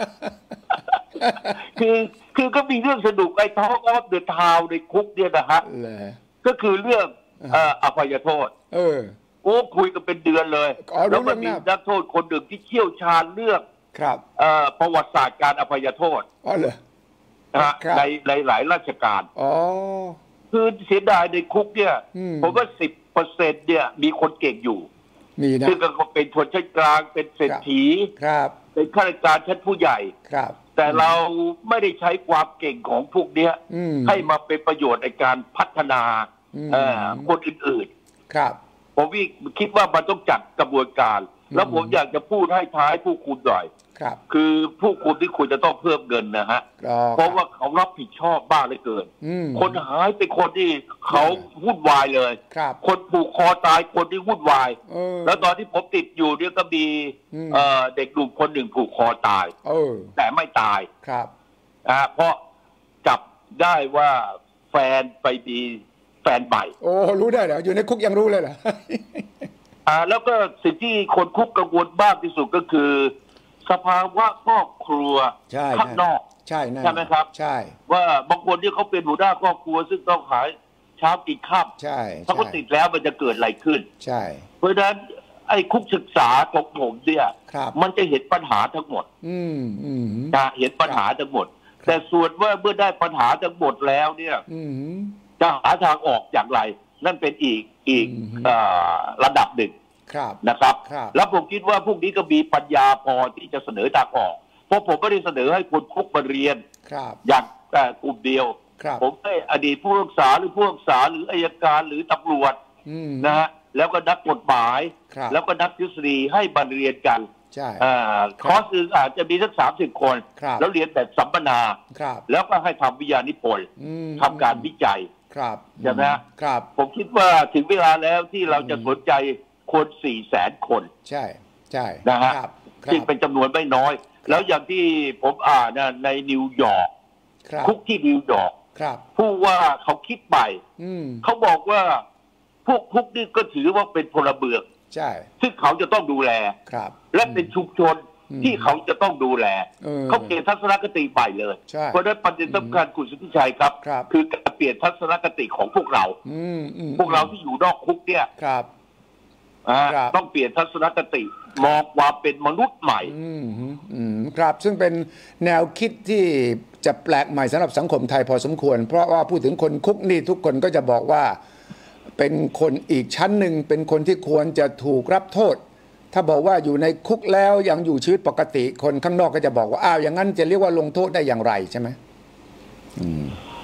คือคือก็มีเรื่องสนุกไอ้ท้องออฟเดอะทาวในคุกเนี่ยนะฮะก็คือเรื่องอภัยโทษเออโอ้คุยกันเป็นเดือนเลยแล้วมันมีนักโทษคนหนึ่งที่เชี่ยวชาญเรื่องครับประวัติศาสตร์การอภัยโทษอ๋อเหรอนะในในหลายราชการอ๋อคือเสียดายในคุกเนี่ยผมว่าสิบเปอร์เซ็นต์เนี่ยมีคนเก่งอยู่มีนะซึ่งก็เป็นชนชั้นกลางเป็นเศรษฐีครับเป็นข้าราชการชั้นผู้ใหญ่ครับแต่เราไม่ได้ใช้ความเก่งของพวกเนี้ยให้มาเป็นประโยชน์ในการพัฒนาคนอื่นๆครับผมวิคิดว่ามันต้องจัดกระบวนการแล้วผมอยากจะพูดให้ท้ายผู้คุมหน่อยครับคือผู้คุมที่ควรจะต้องเพิ่มเงินนะฮะเพราะว่าเขารับผิดชอบบ้างเหลือเกินคนหายเป็นคนที่เขาวุ่นวายเลยคนผูกคอตายคนที่วุ่นวายแล้วตอนที่ผมติดอยู่เนี่ยก็มีเด็กหนุ่มคนหนึ่งผูกคอตายแต่ไม่ตายครับอ่าเพราะจับได้ว่าแฟนไปมีแฟนใหม่โอ้รู้ได้เหรออยู่ในคุกยังรู้เลยเหรออ่าแล้วก็สิ่งที่คนคุกกังวลมากที่สุดก็คือสภาวะครอบครัวข้างนอกใช่ใช่ไหมครับใช่ว่าบางคนที่เขาเป็นหัวหน้าครอบครัวซึ่งต้องหาเช้ากินค่ำใช่ถ้าเขาติดแล้วมันจะเกิดอะไรขึ้นใช่เพราะฉะนั้นไอ้คุกศึกษาของผมเนี่ยมันจะเห็นปัญหาทั้งหมดอืมอืมจะเห็นปัญหาทั้งหมดแต่ส่วนว่าเมื่อได้ปัญหาทั้งหมดแล้วเนี่ยจะหาทางออกอย่างไรนั่นเป็นอีกอีกระดับหนึ่งนะครับแล้วผมคิดว่าพวกนี้ก็มีปัญญาพอที่จะเสนอทางออกเพราะผมไม่ได้เสนอให้คนคุกมาเรียนอย่างกลุ่มเดียวผมให้อดีตผู้รักษาหรือผู้รักษาหรืออัยการหรือตำรวจนะฮะแล้วก็นักกฎหมายแล้วก็นักทฤษฎีให้มาเรียนกันคอร์สอื่นอาจจะมีสักสามสิบคนแล้วเรียนแบบสัมมนาแล้วก็ให้ทำวิทยานิพนธ์ทำการวิจัยใช่ไหมครับผมคิดว่าถึงเวลาแล้วที่เราจะสนใจคนสี่แสนคนใช่ใช่นะฮะซึ่งเป็นจำนวนไม่น้อยแล้วอย่างที่ผมอ่านในนิวยอร์กคุกที่นิวยอร์กผู้ว่าเขาคิดใหม่เขาบอกว่าพวกคุกนี่ก็ถือว่าเป็นพลเมืองใช่ซึ่งเขาจะต้องดูแลและเป็นชุมชนที่เขาจะต้องดูแลเขาเปลี่ยนทัศนคติใหม่เลยเพราะฉะนั้นประเด็นสำคัญคุณสุทธิชัยครับคือการเปลี่ยนทัศนคติของพวกเราพวกเราที่อยู่นอกคุกเนี่ยต้องเปลี่ยนทัศนคติมองความเป็นมนุษย์ใหม่ครับซึ่งเป็นแนวคิดที่จะแปลกใหม่สำหรับสังคมไทยพอสมควรเพราะว่าพูดถึงคนคุกนี่ทุกคนก็จะบอกว่าเป็นคนอีกชั้นหนึ่งเป็นคนที่ควรจะถูกรับโทษถ้าบอกว่าอยู่ในคุกแล้วยังอยู่ชีวิตปกติคนข้างนอกก็จะบอกว่าอ้าวอย่างนั้นจะเรียกว่าลงโทษได้อย่างไรใช่ไหม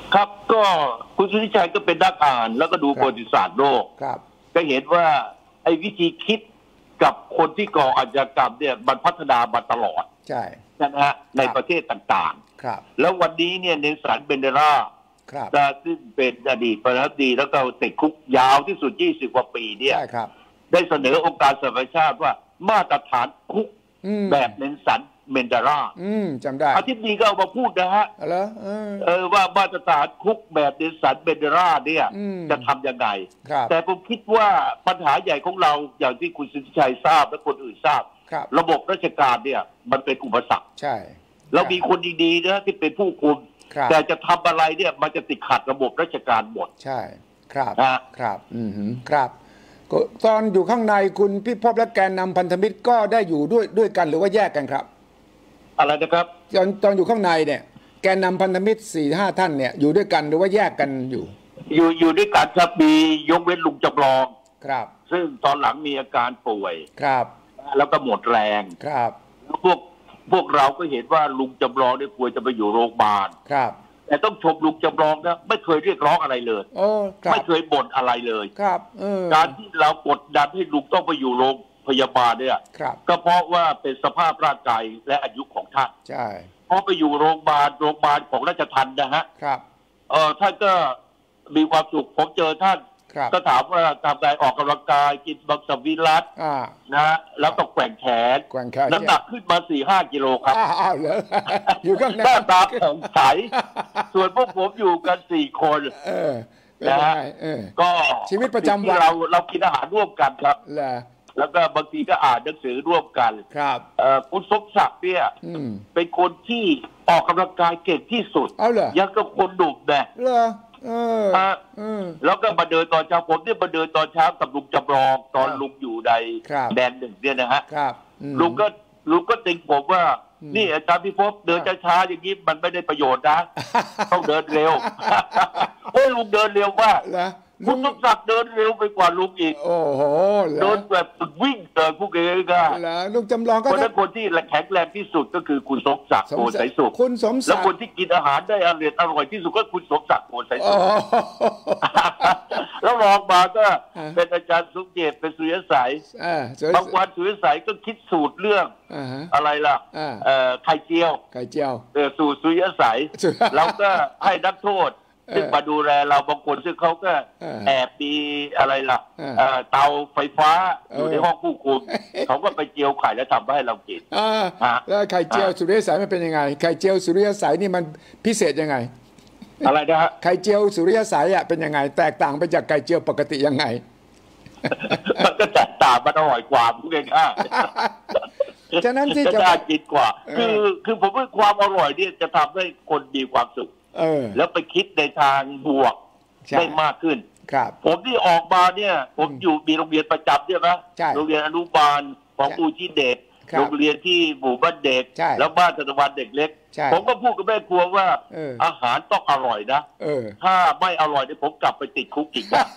ครับก็คุณสุทธิชัยก็เป็นนักอ่านแล้วก็ดูประวัติศาสตร์โลกก็เห็นว่าไอ้วิธีคิดกับคนที่ก่ออาชญากรรมเนี่ยมันพัฒนามาตลอดใช่นะฮะในประเทศต่างๆแล้ววันนี้เนี่ยเนลสันเบนเดราซึ่งเป็นอดีตประธานาธิบดีแล้วก็ติดคุกยาวที่สุดยี่สิบกว่าปีเนี่ยได้เสนอองค์การสหประชาชาติว่ามาตรฐานคุกแบบเนลสันเมนเดราจำได้อธิบดีก็เอามาพูดนะฮะเออว่ามาตรฐานคุกแบบเนลสันเมนเดราเนี่ยจะทำยังไงแต่ผมคิดว่าปัญหาใหญ่ของเราอย่างที่คุณสุทธิชัยทราบและคนอื่นทราบระบบราชการเนี่ยมันเป็นอุปสรรคใช่เรามีคนดีๆนะที่เป็นผู้คุมแต่จะทำอะไรเนี่ยมันจะติดขัดระบบราชการหมดใช่ครับครับอืมครับตอนอยู่ข้างในคุณพิภพและแกนนำพันธมิตรก็ได้อยู่ด้วยด้วยกันหรือว่าแยกกันครับอะไรนะครับตอนตอนอยู่ข้างในเนี่ยแกนนำพันธมิตรสี่ห้าท่านเนี่ยอยู่ด้วยกันหรือว่าแยกกันอยู่อยู่อยู่ด้วยกันครับมียกเว้นลุงจำลองครับซึ่งตอนหลังมีอาการป่วยครับแล้วก็หมดแรงครับพวกพวกเราก็เห็นว่าลุงจำลองได้ป่วยจะไปอยู่โรงพยาบาลครับแต่ต้องชมลุงจำลองนะไม่เคยเรียกร้องอะไรเลยไม่เคยบ่นอะไรเลยครับการที่เรากดดันให้ลุงต้องไปอยู่โรงพยาบาลเนี่ยก็เพราะว่าเป็นสภาพร่างกายและอายุของท่านใช่พอไปอยู่โรงพยาบาลโรงพยาบาลของราชทัณฑ์นะฮะครับเออท่านก็มีความสุขผมเจอท่านก็ถามว่าทำไงออกกำลังกายกินบังสวิรัตนะแล้วก็แกว่งแขนน้ำหนักขึ้นมาสี่ห้ากิโลครับอ้าวเหรออยู่ข้างในหน้าตาผ่องใสส่วนพวกผมอยู่กันสี่คนนะฮะก็ชีวิตประจำวันเราเรากินอาหารร่วมกันครับแล้วก็บางทีก็อ่านหนังสือร่วมกันครับคุณสมศักดิ์เนี่ยเป็นคนที่ออกกำลังกายเก่งที่สุดยังกับคนดุเนี่ยเออแล้วก็มาเดินตอนเช้าผมเนี่ยมาเดินตอนเช้ากับลุงจำลองตอนลุงอยู่ในแดนหนึ่งเนี่ยนะฮะลุงก็ลุงก็ติงผมว่านี่อาจารย์พิภพเดินช้าๆอย่างนี้มันไม่ได้ประโยชน์นะต้องเดินเร็วโอ้ยลุงเดินเร็วมากคุณสมศักดิ์เดินเร็วไปกว่าลุงอีกโอ้โหเดินแบบวิ่งเดินพวกเองก็ลุงจำลองก็คนนั้นคนที่แข็งแรงที่สุดก็คือคุณสมศักดิ์โกศลสุขคุณสมศักดิ์แล้วคนที่กินอาหารได้อร่อยอร่อยที่สุดก็คุณสมศักดิ์โกศลสุขแล้วรองมาก็เป็นอาจารย์สุเจตเป็นสุริยสายบางวันสุริยสายก็คิดสูตรเรื่องอะไรล่ะไข่เจียวไข่เจียวสูตรสุริยสายแล้วก็ให้นักโทษซึ่งมาดูแลเราบางคนซึ่งเขาก็แอบมีอะไรล่ะเตาไฟฟ้าอยู่ในห้องผู้คุมเขาก็ไปเจียวไข่แล้วทำให้เรากินแล้วไข่เจียวสุริยสายมันเป็นยังไงไข่เจียวสุริยสายนี่มันพิเศษยังไงอะไรนะฮะไข่เจียวสุริยสายอ่ะเป็นยังไงแตกต่างไปจากไข่เจียวปกติยังไงมันก็แตกต่างมันอร่อยกว่าพูดง่ายๆฉะนั้นที่จะน่ากินกว่าคือคือผมว่าความอร่อยเนี่ยจะทำให้คนมีความสุขแล้วไปคิดในทางบวกได้มากขึ้นผมที่ออกมาเนี่ยผมอยู่มีโรงเรียนประจำใช่ไหมโรงเรียนอนุบาลของอูชิเด็กโรงเรียนที่หมู่บ้านเด็กแล้วบ้านธนวันเด็กเล็กผมก็พูดกับแม่ครัวว่าอาหารต้องอร่อยนะถ้าไม่อร่อยเนี่ยผมกลับไปติดคุกอีกนะ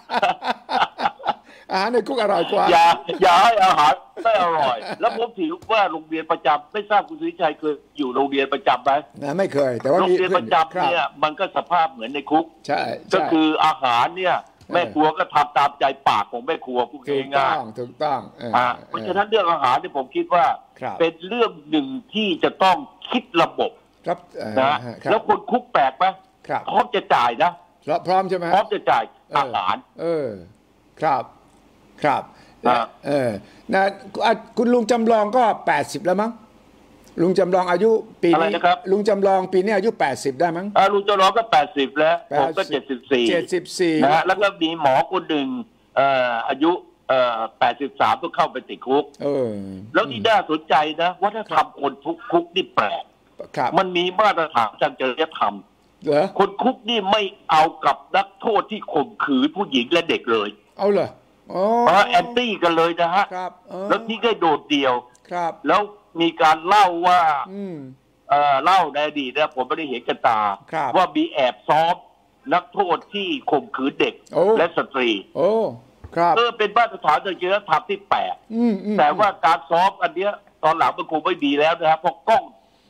อาหารในคุกอร่อยกว่าอย่าอย่าให้อาหารไม่อร่อยแล้วผมถือว่าโรงเรียนประจำไม่ทราบคุณสุริชัยเคยอยู่โรงเรียนประจำไหมไม่เคยแต่ว่าโรงเรียนประจำเนี่ยมันก็สภาพเหมือนในคุกใช่ก็คืออาหารเนี่ยแม่ครัวก็ทำตามใจปากของแม่ครัวพูดง่ายๆถูกต้องเพราะฉะนั้นเรื่องอาหารที่ผมคิดว่าเป็นเรื่องหนึ่งที่จะต้องคิดระบบนะแล้วคนคุกแปลกไหมพร้อมจะจ่ายนะพร้อมใช่ไหมพร้อมจะจ่ายอาหารเออครับครับเออนะคุณลุงจำลองก็แปดสิบแล้วมั้งลุงจำลองอายุปีนี้ลุงจำลองปีนี้อายุแปดสิบได้มั้งลุงจำลองก็แปดสิบแล้วผมก็เจ็ดสิบสี่เจ็ดสิบสี่นะแล้วก็มีหมอคนหนึ่งอายุแปดสิบสามต้องเข้าไปติดคุกแล้วที่น่าสนใจนะว่าถ้าทำคนทุกคุกนี่แปลกมันมีมาตรฐานทางจริยธรรมคนคุกนี่ไม่เอากับนักโทษที่ข่มขืนผู้หญิงและเด็กเลยเอาเลยเพราะแอนตี้กันเลยนะฮะแล้วที่ก็โดดเดี่ยวแล้วมีการเล่าว่าเล่าในอดีตนะผมไม่ได้เห็นกันตาว่ามีแอบซ้อมนักโทษที่ข่มขืนเด็กและสตรีโอ้ครับเออเป็นมาตรฐานทางจริยธรรมที่แปลกแต่ว่าการซ้อมอันเนี้ยตอนหลังมันคงไม่ดีแล้วนะครับเพราะกล้อง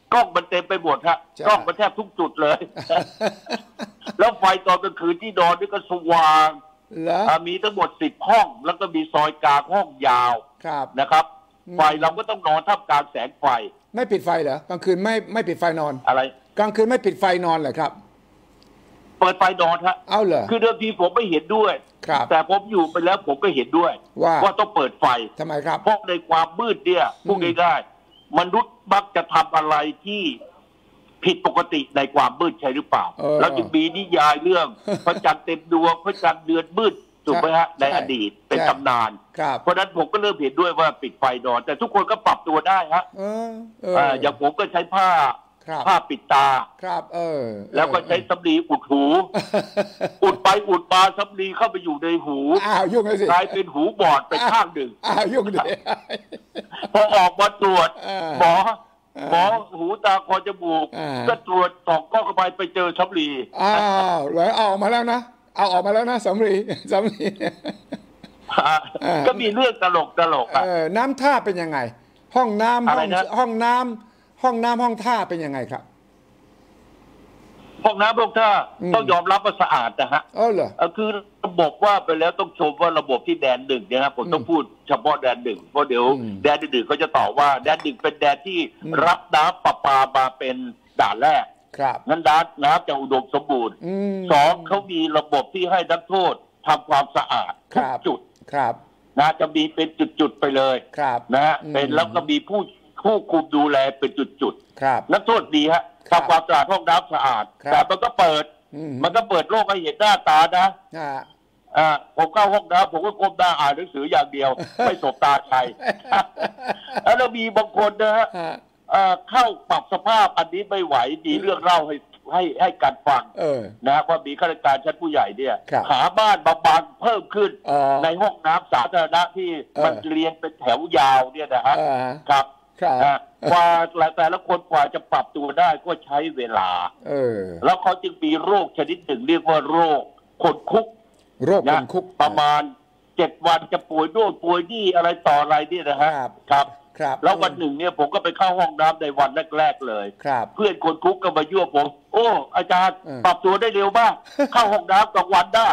กล้องมันเต็มไปหมดฮะกล้องมันแทบทุกจุดเลย แล้วไฟตอนกลางคืนที่นอนนี่ก็สว่างมีทั้งหมดสิบห้องแล้วก็มีซอยกลางห้องยาวนะครับไฟเราก็ต้องนอนท่ามกลางแสงไฟไม่ปิดไฟเหรอกลางคืนไม่ไม่ปิดไฟนอนอะไรกลางคืนไม่ปิดไฟนอนเหรอครับเปิดไฟนอนฮะเอาเหรอคือเดิมทีผมไม่เห็นด้วยแต่ผมอยู่ไปแล้วผมก็เห็นด้วยว่าว่าต้องเปิดไฟทำไมครับเพราะในความมืดเนี่ยพูดง่ายๆมนุษย์มักจะทำอะไรที่ผิดปกติในความมืดใช่หรือเปล่าแล้วจึงมีนิยายเรื่องพระจันทร์เต็มดวงพระจันทร์เดือนมืดถูกไหมฮะในอดีตเป็นตำนานเพราะนั้นผมก็เริ่มเห็นด้วยว่าปิดไฟนอนแต่ทุกคนก็ปรับตัวได้ฮะอย่างผมก็ใช้ผ้าผ้าปิดตาครับเออแล้วก็ใช้สำลีอุดหูอุดไปอุดมาสำลีเข้าไปอยู่ในหูอ้าวยุ่งเลยสิกลายเป็นหูบอดไปข้างหนึ่งอ้าวยุ่งเลยพอออกมาตรวจหมอหมอหูตาคอจมูกก็ตรวจสองก้อนเข้าไปไปเจอสำลีอ้าวเลยเอาออกมาแล้วนะเอาออกมาแล้วนะสำลีสำลีก็มีเรื่องตลกตลกอ่ะน้ำท่าเป็นยังไงห้องน้ำห้องห้องน้ำห้องน้ำห้องท่าเป็นยังไงครับห้องน้ำห้องท่าต้องยอมรับว่าสะอาดนะฮะเออเหรอคือระบบว่าไปแล้วต้องชมว่าระบบที่แดนหนึ่งเนี่ยครับผมต้องพูดเฉพาะแดนหนึ่งเพราะเดี๋ยวแดนอื่นเขาจะตอบว่าแดนหนึ่งเป็นแดนที่รับน้ำประปามาเป็นด่านแรกครับงั้นด้านน้ำจะอุดมสมบูรณ์สองเขามีระบบที่ให้นักโทษทำความสะอาดทุกจุดครับนะจะมีเป็นจุดๆไปเลยนะเป็นแล้วก็มีผู้ผู้คุมดูแลเป็นจุดๆนักโทษดีฮะทำความสะอาดห้องน้ำสะอาดแต่มันก็เปิดมันก็เปิดโลกให้เห็นหน้าตานะอ่าผมเข้าห้องน้ำผมก็ก้มหน้าอ่านหนังสืออย่างเดียวไม่สบตาใครแล้วเรามีบางคนนะฮะเข้าปรับสภาพอันนี้ไม่ไหวดีเรื่องเล่าให้ให้ให้การฟังนะว่ามีข้าราชการชั้นผู้ใหญ่เนี่ยหาบ้านบางบางเพิ่มขึ้นในห้องน้ำสาธารณะที่มันเรียงเป็นแถวยาวเนี่ยนะฮะครับกว่าแต่ละคนกว่าจะปรับตัวได้ก็ใช้เวลาแล้วเขาจึงมีโรคชนิดหนึ่งเรียกว่าโรคคนคุกโรคคนคุกประมาณเจ็ดวันจะป่วยโน่นป่วยนี่อะไรต่ออะไรเนี่ยนะฮะครับแล้ววันหนึ่งเนี่ยผมก็ไปเข้าห้องน้ำในวันแรกๆเลยเพื่อนคนคุกก็มายั่วผมโอ้อาจารย์ปรับตัวได้เร็วมากเข้าห้องน้ำกลางวันได้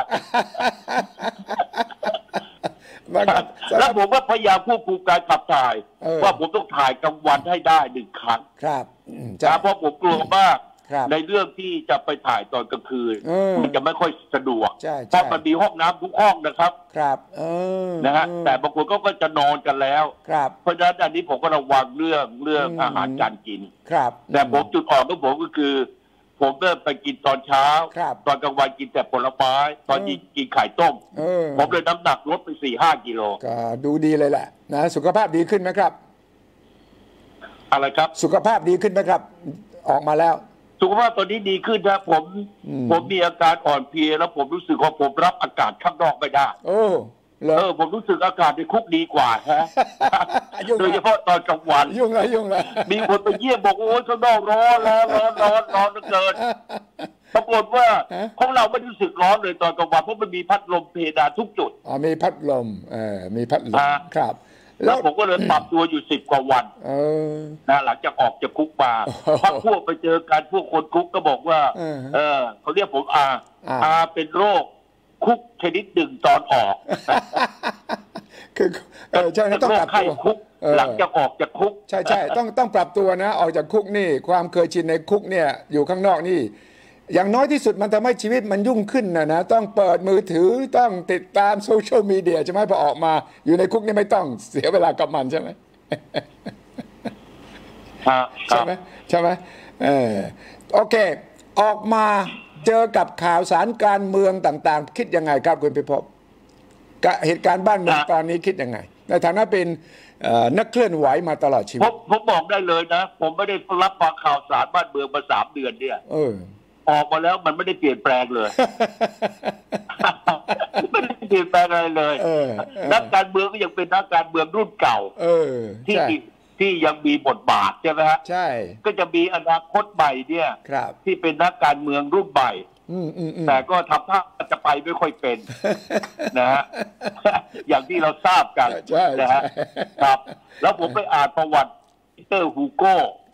แล้วผมก็พยายามควบคุมการขับถ่ายว่าผมต้องถ่ายกลางวันให้ได้หนึ่งครั้งครับเพราะผมกลัวมากในเรื่องที่จะไปถ่ายตอนกลางคืนมันจะไม่ค่อยสะดวกเพราะมันมีห้องน้ำทุกห้องนะครับครับนะฮะแต่บางคนก็จะนอนกันแล้วเพราะฉะนั้นอันนี้ผมก็ระวังเรื่องเรื่องอาหารการกินแต่ผมจุดอ่อนของผมก็คือผมเริ่มไปกินตอนเช้าตอนกลางวันกินแต่ผลไม้ตอนนี้กินไข่ต้มผมเลยน้ำหนักลดไปสี่ห้ากิโลก็ดูดีเลยแหละนะสุขภาพดีขึ้นไหมครับอะไรครับสุขภาพดีขึ้นไหมครับออกมาแล้วสุขภาพตอนนี้ดีขึ้นนะผมผมมีอาการอ่อนเพลียแล้วผมรู้สึกว่าผมรับอากาศข้างนอกไม่ได้โอ้เออผมรู้สึกอากาศในคุกดีกว่าฮะโดยเฉพาะตอนกลางวันยุ่งเลยยุ่งเลยมีคนไปเยี่ยมบอกโอ้ยข้างนอกร้อนร้อนร้อนร้อนร้อนเกินปรากฏว่าของเราไม่รู้สึกร้อนเลยตอนกลางวันเพราะมันมีพัดลมเพดานทุกจุดอ๋อมีพัดลมเออมีพัดลมครับแล้วผมก็เลยปรับตัวอยู่สิบกว่าวันนะหลังจากออกจากคุกมาพักพวกไปเจอกันพวกคนคุกก็บอกว่าเออเขาเรียกผมอาอาเป็นโรคคุกชนิดหนึ่งตอนออกคือเออใช่ต้องปรับตัวคุกหลังจากออกจากคุกใช่ใช่ต้องต้องปรับตัวนะออกจากคุกนี่ความเคยชินในคุกเนี่ยอยู่ข้างนอกนี่อย่างน้อยที่สุดมันทำให้ชีวิตมันยุ่งขึ้นนะนะต้องเปิดมือถือต้องติดตามโซเชียลมีเดียใช่ไหมพอออกมาอยู่ในคุกนี่ไม่ต้องเสียเวลากับมันใช่ไหมใช่ไหมใช่ไหมเออโอเคออกมาเจอกับข่าวสารการเมืองต่างๆคิดยังไงครับคุณพิภพเหตุการณ์บ้านเมืองตอนนี้คิดยังไงในฐานะเป็นนักเคลื่อนไหวมาตลอดชีวิตผมผมบอกได้เลยนะผมไม่ได้รับฟังข่าวสารบ้านเมืองมาสามเดือนเนี่ยเออออกมาแล้วมันไม่ได้เปลี่ยนแปลงเลยไม่ได้เปลี่ยนแปลงอะไรเลยนักการเมืองก็ยังเป็นนักการเมืองรุ่นเก่าที่ที่ยังมีบทบาทใช่ไหมฮะใช่ก็จะมีอนาคตใหม่เนี่ยที่เป็นนักการเมืองรุ่นใหม่แต่ก็ทำท่าจะไปไม่ค่อยเป็นนะฮะอย่างที่เราทราบกันนะฮะครับแล้วผมไปอ่านประวัติปีเตอร์ฮูโก้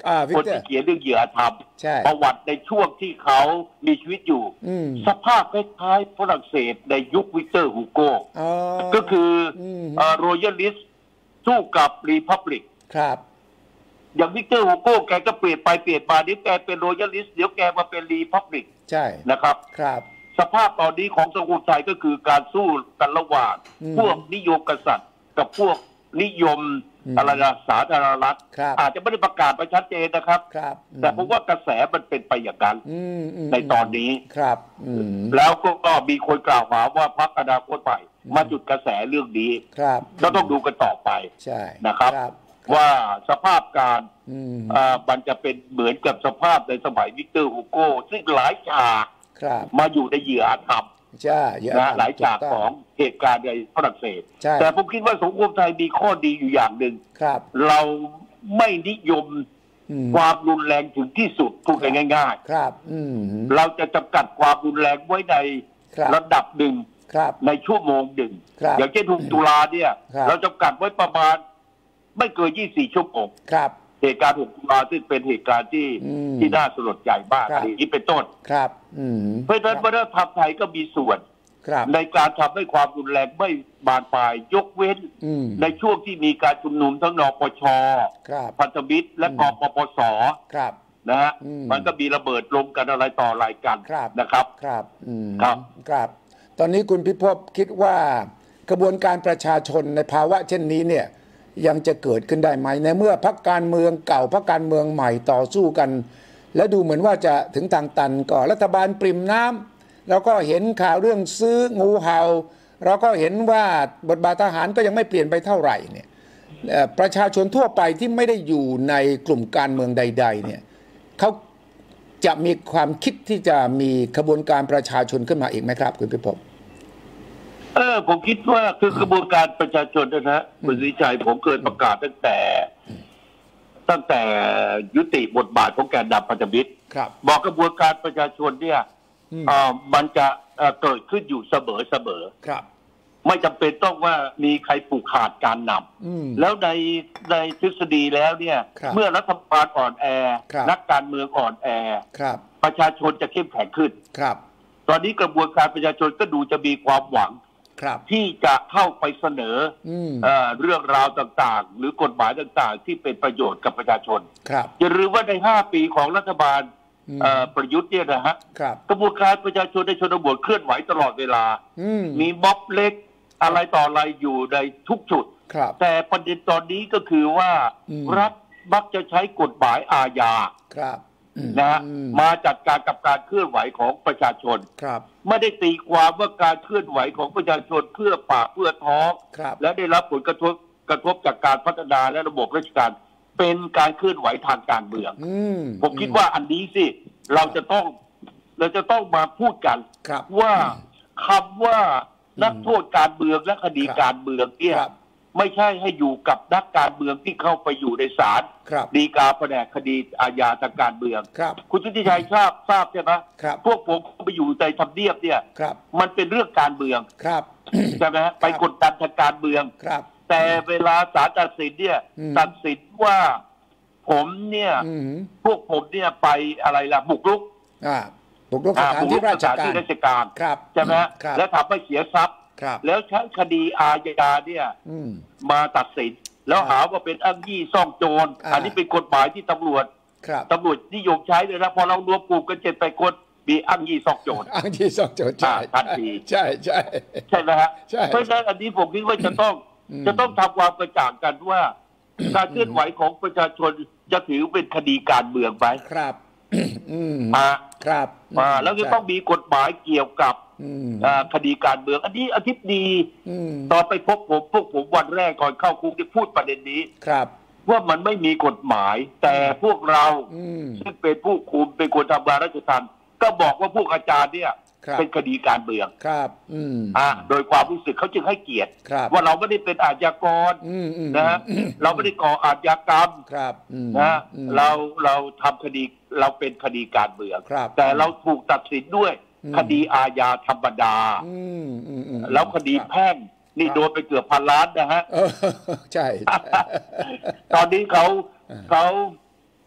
คนที่เขียนเรื่องเหยื่อธรรมใช่ประวัติในช่วงที่เขามีชีวิตอยู่สภาพคล้ายๆฝรั่งเศสในยุควิกเตอร์ฮูโก้ก็คือโรยัลลิสต์สู้กับรีพับลิกครับอย่างวิกเตอร์ฮูโก้แกก็เปลี่ยนไปเปลี่ยนมาเดี๋ยวแกเป็นโรยัลลิสต์เดี๋ยวแกมาเป็นรีพับลิกใช่นะครับครับสภาพตอนนี้ของสังคมไทยก็คือการสู้กันระหว่างพวกนิยมกษัตริย์กับพวกนิยมอะไรนะสาธารณรัฐอาจจะไม่ได้ประกาศไปชัดเจนนะครับแต่ผมว่ากระแสมันเป็นไปอย่างนั้นในตอนนี้ครับแล้วก็มีคนกล่าวหาว่าพรรคอนาคตใหม่มาจุดกระแสเรื่องนี้ก็ต้องดูกันต่อไปนะครับว่าสภาพการมันจะเป็นเหมือนกับสภาพในสมัยวิกเตอร์ฮูโก้ซึ่งหลายฉากมาอยู่ในเหยื่ออาธรรมนะหลายฉากของเหตุการณ์ในฝรั่งเศสแต่ผมคิดว่าสังคมไทยมีข้อดีอยู่อย่างหนึ่งเราไม่นิยมความรุนแรงถึงที่สุดพูดง่ายๆเราจะจำกัดความรุนแรงไว้ในระดับหนึ่งในชั่วโมงหนึ่งอย่างเช่นตุลาเนี่ยเราจำกัดไว้ประมาณไม่เกินยี่สิบสี่ชั่วโมงเหตุการณ์หกตุลาซึ่งเป็นเหตุการณ์ที่ที่น่าสลดใจมากอย่างนี้เป็นต้นเพราะฉะนั้นวัฒนธรรมไทยก็มีส่วนในการทำให้ความรุนแรงไม่บานปลายยกเว้นในช่วงที่มีการชุมนุมทั้งนปช.พันธมิตรและกปปส.นะฮะมันก็มีระเบิดลงกันอะไรต่ออะไรกันนะครับครับครับครับตอนนี้คุณพิภพคิดว่ากระบวนการประชาชนในภาวะเช่นนี้เนี่ยยังจะเกิดขึ้นได้ไหมในเมื่อพรรคการเมืองเก่าพรรคการเมืองใหม่ต่อสู้กันและดูเหมือนว่าจะถึงทางตันก็รัฐบาลปริ่มน้ำเราก็เห็นข่าวเรื่องซื้องูเห่าเราก็เห็นว่าบทบาททหารก็ยังไม่เปลี่ยนไปเท่าไหร่เนี่ยประชาชนทั่วไปที่ไม่ได้อยู่ในกลุ่มการเมืองใดๆเนี่ยเขาจะมีความคิดที่จะมีขบวนการประชาชนขึ้นมาอีกไหมครับคุณพิภพเออผมคิดว่าคือกระบวนการประชาชนนะฮะคุณวิชัยผมเคยประกาศตั้งแต่ตั้งแต่ยุติบทบาทของแกนนำพันธมิตรบอกกระบวนการประชาชนเนี่ยมันจะเกิดขึ้นอยู่เสมอเสมอไม่จำเป็นต้องว่ามีใครผูกขาดการนำแล้วในในทฤษฎีแล้วเนี่ยเมื่อรัฐบาลอ่อนแอนักการเมืองอ่อนแอประชาชนจะเข้มแข็งขึ้นตอนนี้กระบวนการประชาชนก็ดูจะมีความหวังที่จะเข้าไปเสนอเอ่อเรื่องราวต่างๆหรือกฎหมายต่างๆที่เป็นประโยชน์กับประชาชนอย่าลืมว่าในห้าปีของรัฐบาลประยุทธ์เนี่ยนะฮะกระบวนการประชาชนในชนบทเคลื่อนไหวตลอดเวลามีม็อบเล็กอะไรต่ออะไรอยู่ในทุกจุดแต่ประเด็นตอนนี้ก็คือว่ารัฐมักจะใช้กฎหมายอาญานะมาจัดการกับการเคลื่อนไหวของประชาชนไม่ได้ตีความว่าการเคลื่อนไหวของประชาชนเพื่อปากเพื่อท้องและได้รับผลกระทบกระทบจากการพัฒนาและระบบราชการเป็นการเคลื่อนไหวทางการเมืองผมคิดว่าอันนี้สิเราจะต้องเราจะต้องมาพูดกันว่าคำว่านักโทษการเมืองและคดีการเมืองเนี่ยไม่ใช่ให้อยู่กับนักการเมืองที่เข้าไปอยู่ในศาลฎีกาแผนกคดีอาญาทางการเมืองคุณชุติชัยทราบทราบใช่ไหมพวกผมไปอยู่ในทำเนียบเนี่ยมันเป็นเรื่องการเมืองใช่ไหมไปกดดันทางการเมืองแต่เวลาศาลตัดสินเนี่ยตัดสินว่าผมเนี่ยพวกผมเนี่ยไปอะไรล่ะบุกรุกบุกรุกสถานที่ราชการใช่ไหมแล้วทำให้เสียทรัพย์แล้วใช้คดีอาญาเนี่ยมาตัดสินแล้วหาว่าเป็นอ้างยี่ซ่องโจรอันนี้เป็นกฎหมายที่ตำรวจตำรวจนิยมใช้เลยนะพอเรารวมกลุ่มกันเจ็ดแปดคนมีอ้างยี่ซ่องโจรอ้างยี่ซ่องโจรใช่ทันทีใช่ใช่ใช่ไหมฮะเพราะฉะนั้นอันนี้ผมคิดว่าจะต้องจะต้องทำความกระจ่างกันว่าการเคลื่อนไหวของประชาชนจะถือเป็นคดีการเมืองไหมครับมาครับมาแล้วก็ต้องมีกฎหมายเกี่ยวกับคดีการเมืองอันนี้อธิบดีตอนไปพบผมพวกผมวันแรกก่อนเข้าคุกที่พูดประเด็นนี้ครับว่ามันไม่มีกฎหมายแต่พวกเราซึ่งเป็นผู้คุมเป็นคนทำงานราชทัณฑ์ก็บอกว่าพวกอาจารย์เนี่ยเป็นคดีการเมืองครับอ่าโดยความรู้สึกเขาจึงให้เกียรติว่าเราไม่ได้เป็นอาชญากรนะฮะเราไม่ได้ก่ออาชญากรรมนะเราเราทำคดีเราเป็นคดีการเมืองแต่เราถูกตัดสินด้วยคดีอาญาธรรมดาแล้วคดีแพ่งนี่โดนไปเกือบพันล้านนะฮะใช่ตอนนี้เขาเขา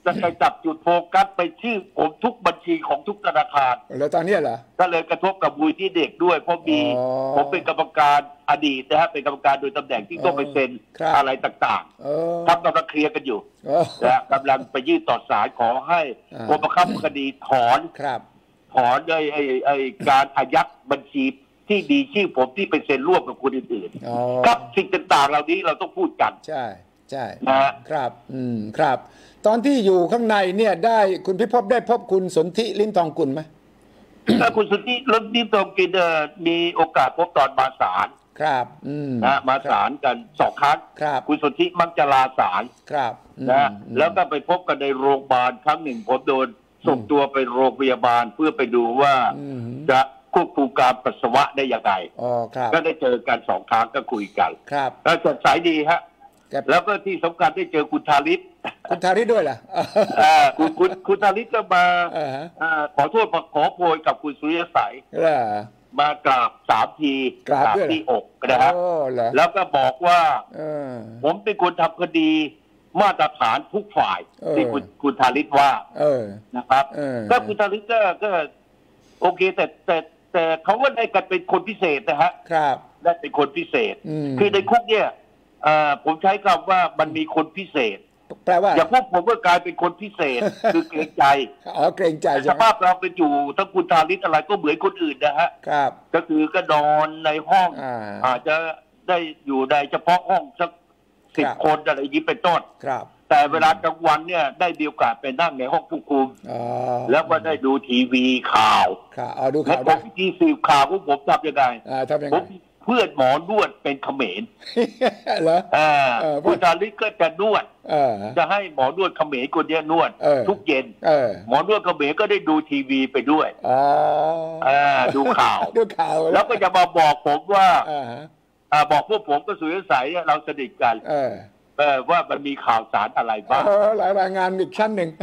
จะไปจับจุดโฟกัสไปชื่อผมทุกบัญชีของทุกธนาคารแล้วตอนนี้เหรอก็เลยกระทบกับมูลที่เด็กด้วยเพราะมีผมเป็นกรรมการอดีตนะฮะเป็นกรรมการโดยตำแหน่งที่ต้องไปเซ็นอะไรต่างๆทำกำลังเคลียร์กันอยู่นะกำลังไปยื่นต่อศาลขอให้กรมบังคับคดีถอนถอนไอ้ไอ้ไอ้การอายัดบัญชีที่ดีชื่อผมที่ไปเซ็นร่วมกับคนอื่นๆครับสิ่งต่างๆเหล่านี้เราต้องพูดกันใช่ใช่นะครับอืมครับตอนที่อยู่ข้างในเนี่ยได้คุณพิภพได้พบคุณสนธิลิ้มทองกุลไหมคุณสนธิลิ้มทองกุลมีโอกาสพบตอนมาศาลครับนะมาศาลกันสองครั้งคุณสนธิมักจะลาศาลครับนะแล้วก็ไปพบกันในโรงพยาบาลครั้งหนึ่งผมโดนส่งตัวไปโรงพยาบาลเพื่อไปดูว่าจะควบคุมการปัสสาวะได้ยังไงก็ได้เจอกันสองครั้งก็คุยกันแล้วสดใสดีฮะแล้วก็ที่สำคัญได้เจอคุณธาริศคุณธาริศด้วยล่ะคุณคุณคุณธาริศก็มาขอโทษขอโพยกับคุณสุริยสัยมากราบสามทีกราบที่อกนะฮะแล้วก็บอกว่าผมเป็นคนทำคดีมาตรฐานทุกฝ่ายที่คุณคุณธาริศว่านะครับก็คุณธาริศก็ก็โอเคแต่แต่แต่เขาว่าได้กันเป็นคนพิเศษนะฮะครับได้เป็นคนพิเศษคือในคุกเนี่ยผมใช้คำว่ามันมีคนพิเศษแปลว่าอย่างพวกผมก็กลายเป็นคนพิเศษคือเกรงใจอ๋อเกรงใจสภาพเราเป็นอยู่ทั้งคุณธาริศอะไรก็เหมือนคนอื่นนะฮะครับก็คือก็นอนในห้องอาจจะได้อยู่ในเฉพาะห้องสักสิบคนอะไรอย่างนี้เป็นต้นครับแต่เวลากลางวันเนี่ยได้มีโอกาสไปนั่งในห้องผู้คุมแล้วก็ได้ดูทีวีข่าวข่าวดูข่าวแล้ววิธีสืบข่าวของผมทำยังไงทำยังไงเพื่อนหมอนวดเป็นเขมรเหรอคุณธาริศก็จะนวดจะให้หมอนวดเขมรคนนี้นวดทุกเย็นหมอนวดเขมรก็ได้ดูทีวีไปด้วยดูข่าวดูข่าวแล้วก็จะมาบอกผมว่าบอกพวกผมก็สุริยสัยเราสนิทกันว่ามันมีข่าวสารอะไรบ้างหลายรายงานอีกชั้นหนึ่ง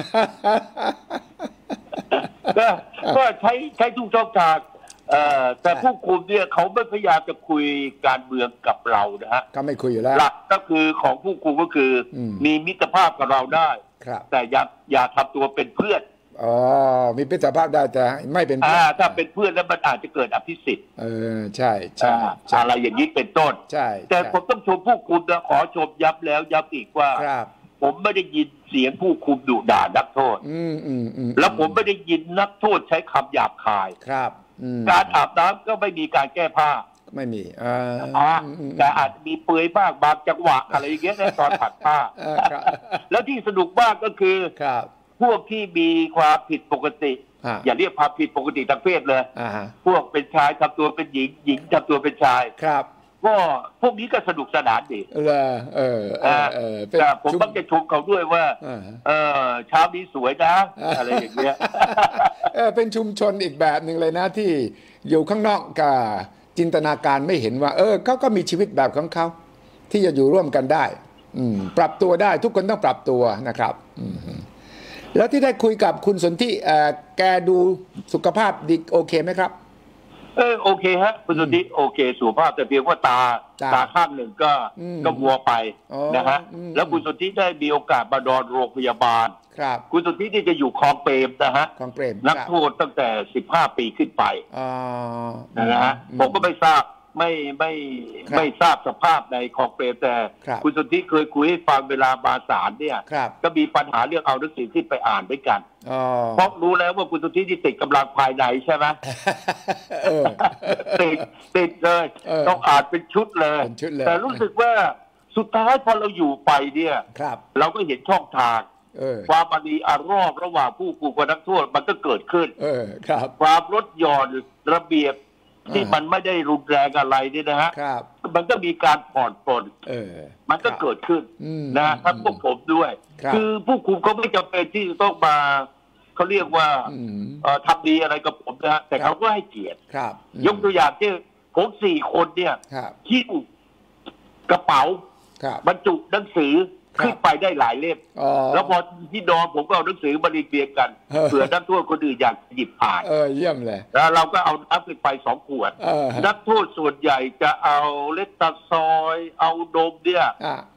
ก็ใช้ใช้ทุกช่องทางแต่ผู้คุมเนี่ยเขาไม่พยายามจะคุยการเมืองกับเรานะฮะก็ไม่คุยอยู่แล้วหลักก็คือของผู้คุมก็คือมีมิตรภาพกับเราได้แต่อย่าอย่าทำตัวเป็นเพื่อนอ๋อมีมิตรภาพได้แต่ไม่เป็นเพื่อนถ้าเป็นเพื่อนแล้วมันอาจจะเกิดอภิสิทธิ์เออใช่ใช่อะไรอย่างนี้เป็นต้นใช่แต่ผมต้องชมผู้คุมนะขอชมย้ำแล้วย้ำอีกว่าผมไม่ได้ยินเสียงผู้คุมดุด่านักโทษแล้วผมไม่ได้ยินนักโทษใช้คำหยาบคายครับการอาบน้ำก็ไม่มีการแก้ผ้าไม่มีแต่อาจจะมีเปลือยบ้างบางจังหวะอะไรอย่างเงี้ยตอนผัดผ้าแล้วที่สนุกมากก็คือพวกที่มีความผิดปกติอย่าเรียกความผิดปกติทางเพศเลยพวกเป็นชายทำตัวเป็นหญิงหญิงทำตัวเป็นชายครับก็พวกนี้ก็สนุกสนานดีเออเออเออผมต้องจะชมเขาด้วยว่าเออเช้านี้สวยนะอะไรอย่างเงี้ยเออเป็นชุมชนอีกแบบหนึ่งเลยนะที่อยู่ข้างนอกกับจินตนาการไม่เห็นว่าเออเขาก็มีชีวิตแบบของเขาที่จะอยู่ร่วมกันได้ปรับตัวได้ทุกคนต้องปรับตัวนะครับแล้วที่ได้คุยกับคุณสนธิแกดูสุขภาพดีโอเคไหมครับเออโอเคฮะคุณสนธิโอเคสุขภาพแต่เพียงว่าตาตาข้างหนึ่งก็ก็มัวไปนะฮะแล้วคุณสนธิได้มีโอกาสมานอนโรงพยาบาลครับคุณสนธิที่จะอยู่คลองเปรมนะฮะคลองเปรมนักโทษตั้งแต่สิบห้าปีขึ้นไปนะฮะผมก็ไม่ทราบไม่ไม่ไม่ทราบสภาพในคลองเปรมแต่คุณสนธิเคยคุยให้ฟังเวลามาศาลเนี่ยก็มีปัญหาเรื่องเอาหนังสือขึ้นไปอ่านด้วยกันเพราะรู้แล้วว่าคุณสนธิที่ติดกำลังภายในใช่ไหมติดติดเลยต้องอ่านเป็นชุดเลยแต่รู้สึกว่าสุดท้ายพอเราอยู่ไปเนี่ยเราก็เห็นช่องทางความมันมีอารอบระหว่างผู้คุมกับนักโทษมันก็เกิดขึ้นความลดหย่อนระเบียบที่มันไม่ได้รุนแรงอะไรนี่นะฮะมันก็มีการผ่อนปลนมันก็เกิดขึ้นนะทั้งพวกผมด้วยคือผู้คุมเขาไม่จำเป็นที่จะต้องมาเขาเรียกว่าทำดีอะไรกับผมนะฮะแต่เขาก็ให้เกียรติยกตัวอย่างที่ผมสี่คนเนี่ยที่กระเป๋าบรรจุหนังสือขึ้นไปได้หลายเล่มแล้วพอที่นอนผมก็เอาหนังสือมาเรียงกันเผื่อนักโทษคนอื่นอยากหยิบผ่านเออเยี่ยมเลยแล้วเราก็เอาน้ำขึ้นไปสองขวดนักโทษส่วนใหญ่จะเอาเลตตาซอยเอาโดมเนี่ย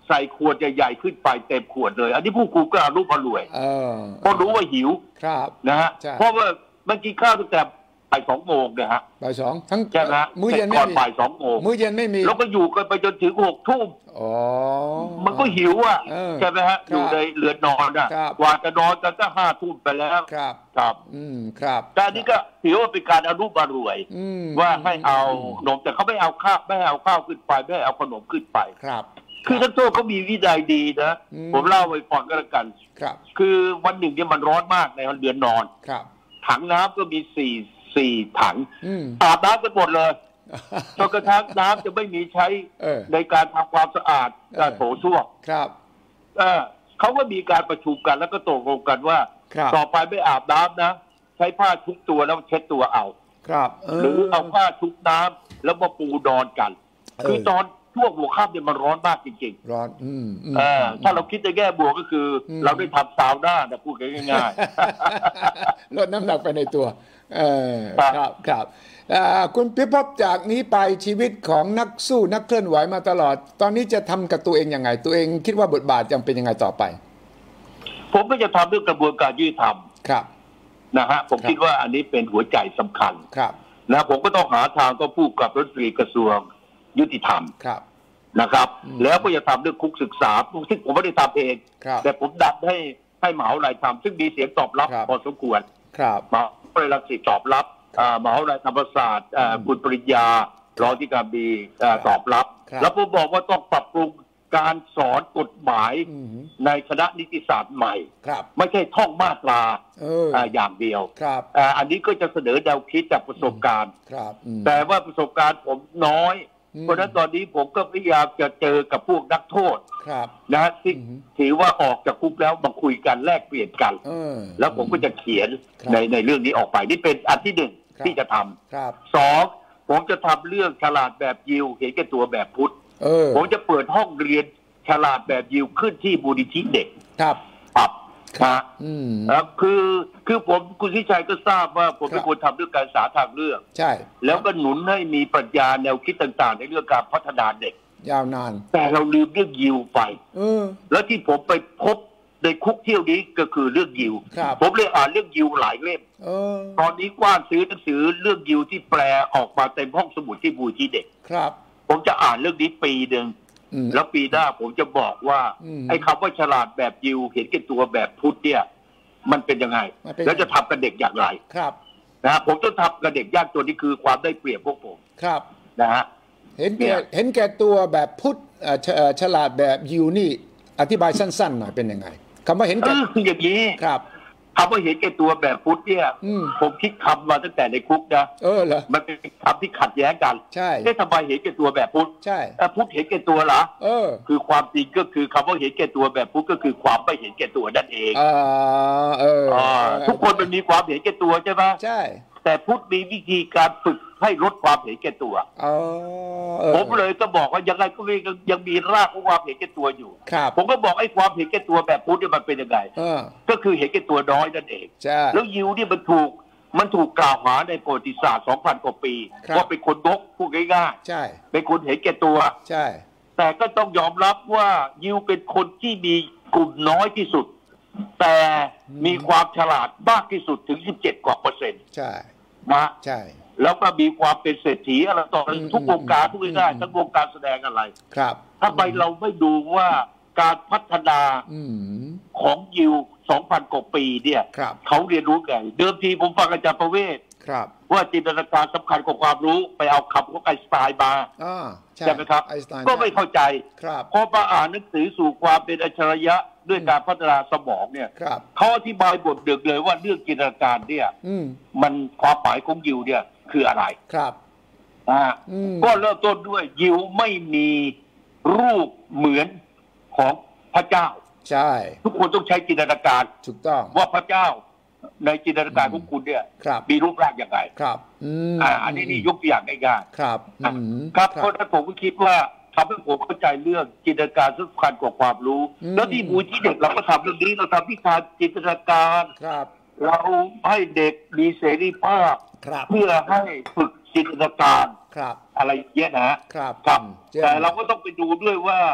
ใส่ขวดใหญ่ๆขึ้นไปเต็มขวดเลยอันนี้ผู้ครูก็อรุมอร่วยเพราะรู้ว่าหิวนะฮะเพราะว่าเมื่อกี้ข้าวตั้งแต่บ่ายสองโมงเนี่ยฮะบ่ายสองทั้งใช่ไหมมื้อเย็นไม่มีก่อนบ่ายสองโมงมื้อเย็นไม่มีแล้วก็อยู่กันไปจนถึงหกทุ่มอ๋อมันก็หิวอ่ะใช่ไหมฮะอยู่ในเรือนนอนอ่ะกว่าจะนอนกันก็ห้าทุ่มไปแล้วครับครับอืมครับแต่นี้ก็ถือว่าเป็นการอนุบาลรวยว่าให้เอานมแต่เขาไม่เอาข้าวไม่เอาข้าวขึ้นไปไม่เอาขนมขึ้นไปครับคือทั้งตัวเขามีวินัยดีนะผมเล่าไว้ฟังก็แล้วกันครับคือวันหนึ่งเนี่ยมันร้อนมากในเรือนนอนครับถังน้ำก็มีสี่สี่ถังอาบน้ำกันหมดเลยจนกระทั่งน้ำจะไม่มีใช้ในการทำความสะอาดการโถส้วมครับเออเขาก็มีการประชุมกันแล้วก็ตกลงกันว่าต่อไปไม่อาบน้ำนะใช้ผ้าชุบตัวแล้วเช็ดตัวเอาครับหรือเอาผ้าชุบน้ำแล้วมาปูนอนกันคือตอนช่วงหัวค่ำเนี่ยมันร้อนมากจริงๆร้อนอืมเออถ้าเราคิดในแง่บวกก็คือเราได้ทำซาวน่าแต่พูดง่ายๆลดน้ำหนักไปในตัวเออครับครับคุณพิภพจากนี้ไปชีวิตของนักสู้นักเคลื่อนไหวมาตลอดตอนนี้จะทำกับตัวเองยังไงตัวเองคิดว่าบทบาทจะเป็นยังไงต่อไปผมก็จะทำเรื่องกระบวนการยุติธรรมครับนะฮะผมคิดว่าอันนี้เป็นหัวใจสำคัญครับนะผมก็ต้องหาทางก็พูดกับรัฐมนตรีกระทรวงยุติธรรมครับนะครับแล้วก็จะทำเรื่องคุกศึกษาซึ่งผมไม่ได้ทำเองแต่ผมดันให้ให้มหาวิทยาลัยทำซึ่งมีเสียงตอบรับพอสมควรมหาวิทยาลัยรังสิตตอบรับมหาวิทยาลัยธรรมศาสตร์คุณปริญญารองที่การบีตอบรับแล้วผมบอกว่าต้องปรับปรุงการสอนกฎหมายในคณะนิติศาสตร์ใหม่ไม่ใช่ท่องมาตราอย่างเดียวอันนี้ก็จะเสนอแนวคิดจากประสบการณ์แต่ว่าประสบการณ์ผมน้อยเพราะฉะนั้นตอนนี้ผมก็พยายามจะเจอกับพวกนักโทษนะที่ถือว่าออกจากคุกแล้วมาคุยกันแลกเปลี่ยนกันแล้วผมก็จะเขียนในในเรื่องนี้ออกไปนี่เป็นอันที่หนึ่งที่จะทำสองผมจะทำเรื่องฉลาดแบบยิวเห็นแก่ตัวแบบพุทธผมจะเปิดห้องเรียนฉลาดแบบยิวขึ้นที่มูลนิธิเด็กครับครับนะคือคือผมคุณทิชัยก็ทราบว่าผมเป็นคนทำเรื่องการศึกษาทางเลือกใช่แล้วก็หนุนให้มีปรัชญาแนวคิดต่างๆในเรื่องการพัฒนาเด็กยาวนานแต่เราลืมเรื่องยิวไปแล้วที่ผมไปพบในคุกเที่ยวนี้ก็คือเรื่องยิวผมเลยอ่านเรื่องยิวหลายเล่มตอนนี้กว้านซื้อหนังสือเรื่องยิวที่แปลออกมาเต็มห้องสมุดที่มูลนิธิเด็กครับผมจะอ่านเรื่องนี้ปีหนึ่งแล้วปีหน้าผมจะบอกว่าไอ้คำว่าฉลาดแบบยิวเห็นแก่ตัวแบบพุทธเนี่ยมันเป็นยังไงแล้วจะทำกับเด็กอย่างไรครับนะผมต้องทำกับเด็กยากตัวนี้คือความได้เปรียบพวกผมครับนะฮะเห็นแก่เห็นแก่ตัวแบบพุทธฉลาดแบบยิวนี่อธิบายสั้นๆหน่อยเป็นยังไงคำว่าเห็นแก่คืออย่างนี้ครับคำว่าเห็นแก่ตัวแบบพุทธเนี่ยผมคิดคำมาตั้งแต่ในคุกนะเออเหรอมันเป็นคำที่ขัดแย้งกันใช่ได้ทำไมเห็นแก่ตัวแบบพุทธใช่แต่พุทธเห็นแก่ตัวเหรอเออคือความจริงก็คือคำว่าเห็นแก่ตัวแบบพุทธก็คือความไม่เห็นแก่ตัวนั่นเองอ่าเออทุกคนมันมีความเห็นแก่ตัวใช่ไหมใช่แต่พุทธมีวิธีการฝึกให้ลดความเห็นแก่ตัวผมเลยก็บอกว่ายังไงก็ยังมีรากของความเห็นแก่ตัวอยู่ผมก็บอกไอ้ความเห็นแก่ตัวแบบพุทธเนี่ยมันเป็นยังไงก็คือเห็นแก่ตัวน้อยนั่นเองแล้วยิวเนี่ยมันถูกมันถูกกล่าวหาในประวัติศาสตร์สองพันกว่าปีว่าเป็นคนงกพูดง่ายๆใช่เป็นคนเห็นแก่ตัวใช่แต่ก็ต้องยอมรับว่ายิวเป็นคนที่มีกลุ่มน้อยที่สุดแต่มีความฉลาดมากที่สุดถึงสิบเจ็ดกว่าเปอร์เซ็นต์ใช่นะใช่แล้วก็มีความเป็นเศรษฐีอะไรต่อทุกวงการทุกได้ทั้งวงการแสดงอะไรครับทำไมเราไม่ดูว่าการพัฒนาของยิวสองพันกว่าปีเนี่ยเขาเรียนรู้ไงเดิมทีผมฟังอาจารย์ประเวศว่าจินตนาการสำคัญของความรู้ไปเอาคำของไอน์สไตน์มาใช่ไหมครับก็ไม่เข้าใจพอมาอ่านหนังสือสู่ความเป็นอัจฉริยะด้วยการพัฒนาสมองเนี่ยเขาอธิบายบทเดือดเลยว่าเรื่องจินตนาการเนี่ยมันความหมายของยิวเนี่ยคืออะไรครับอ่าก็เริ่มต้นด้วยยิวไม่มีรูปเหมือนของพระเจ้าใช่ทุกคนต้องใช้จินตนาการถูกต้องว่าพระเจ้าในจินตนาการของคุณเนี่ยมีรูปร่างอย่างไรครับอ่าอันนี้นี่ยกตัวอย่างง่ายๆครับครับเพราะฉะนั้นผมก็คิดว่าทำให้ผมเข้าใจเรื่องจินตนาการสำคัญกว่าความรู้แล้วที่มูลที่เด็กเราก็ทำเรื่องนี้เราทำวิชาจินตนาการเราให้เด็กมีเสรีภาพเพื่อให้ฝึกจินตนาการอะไรเงี้ยนะครับครับแต่เราก็ต้องไปดูด้วยว่า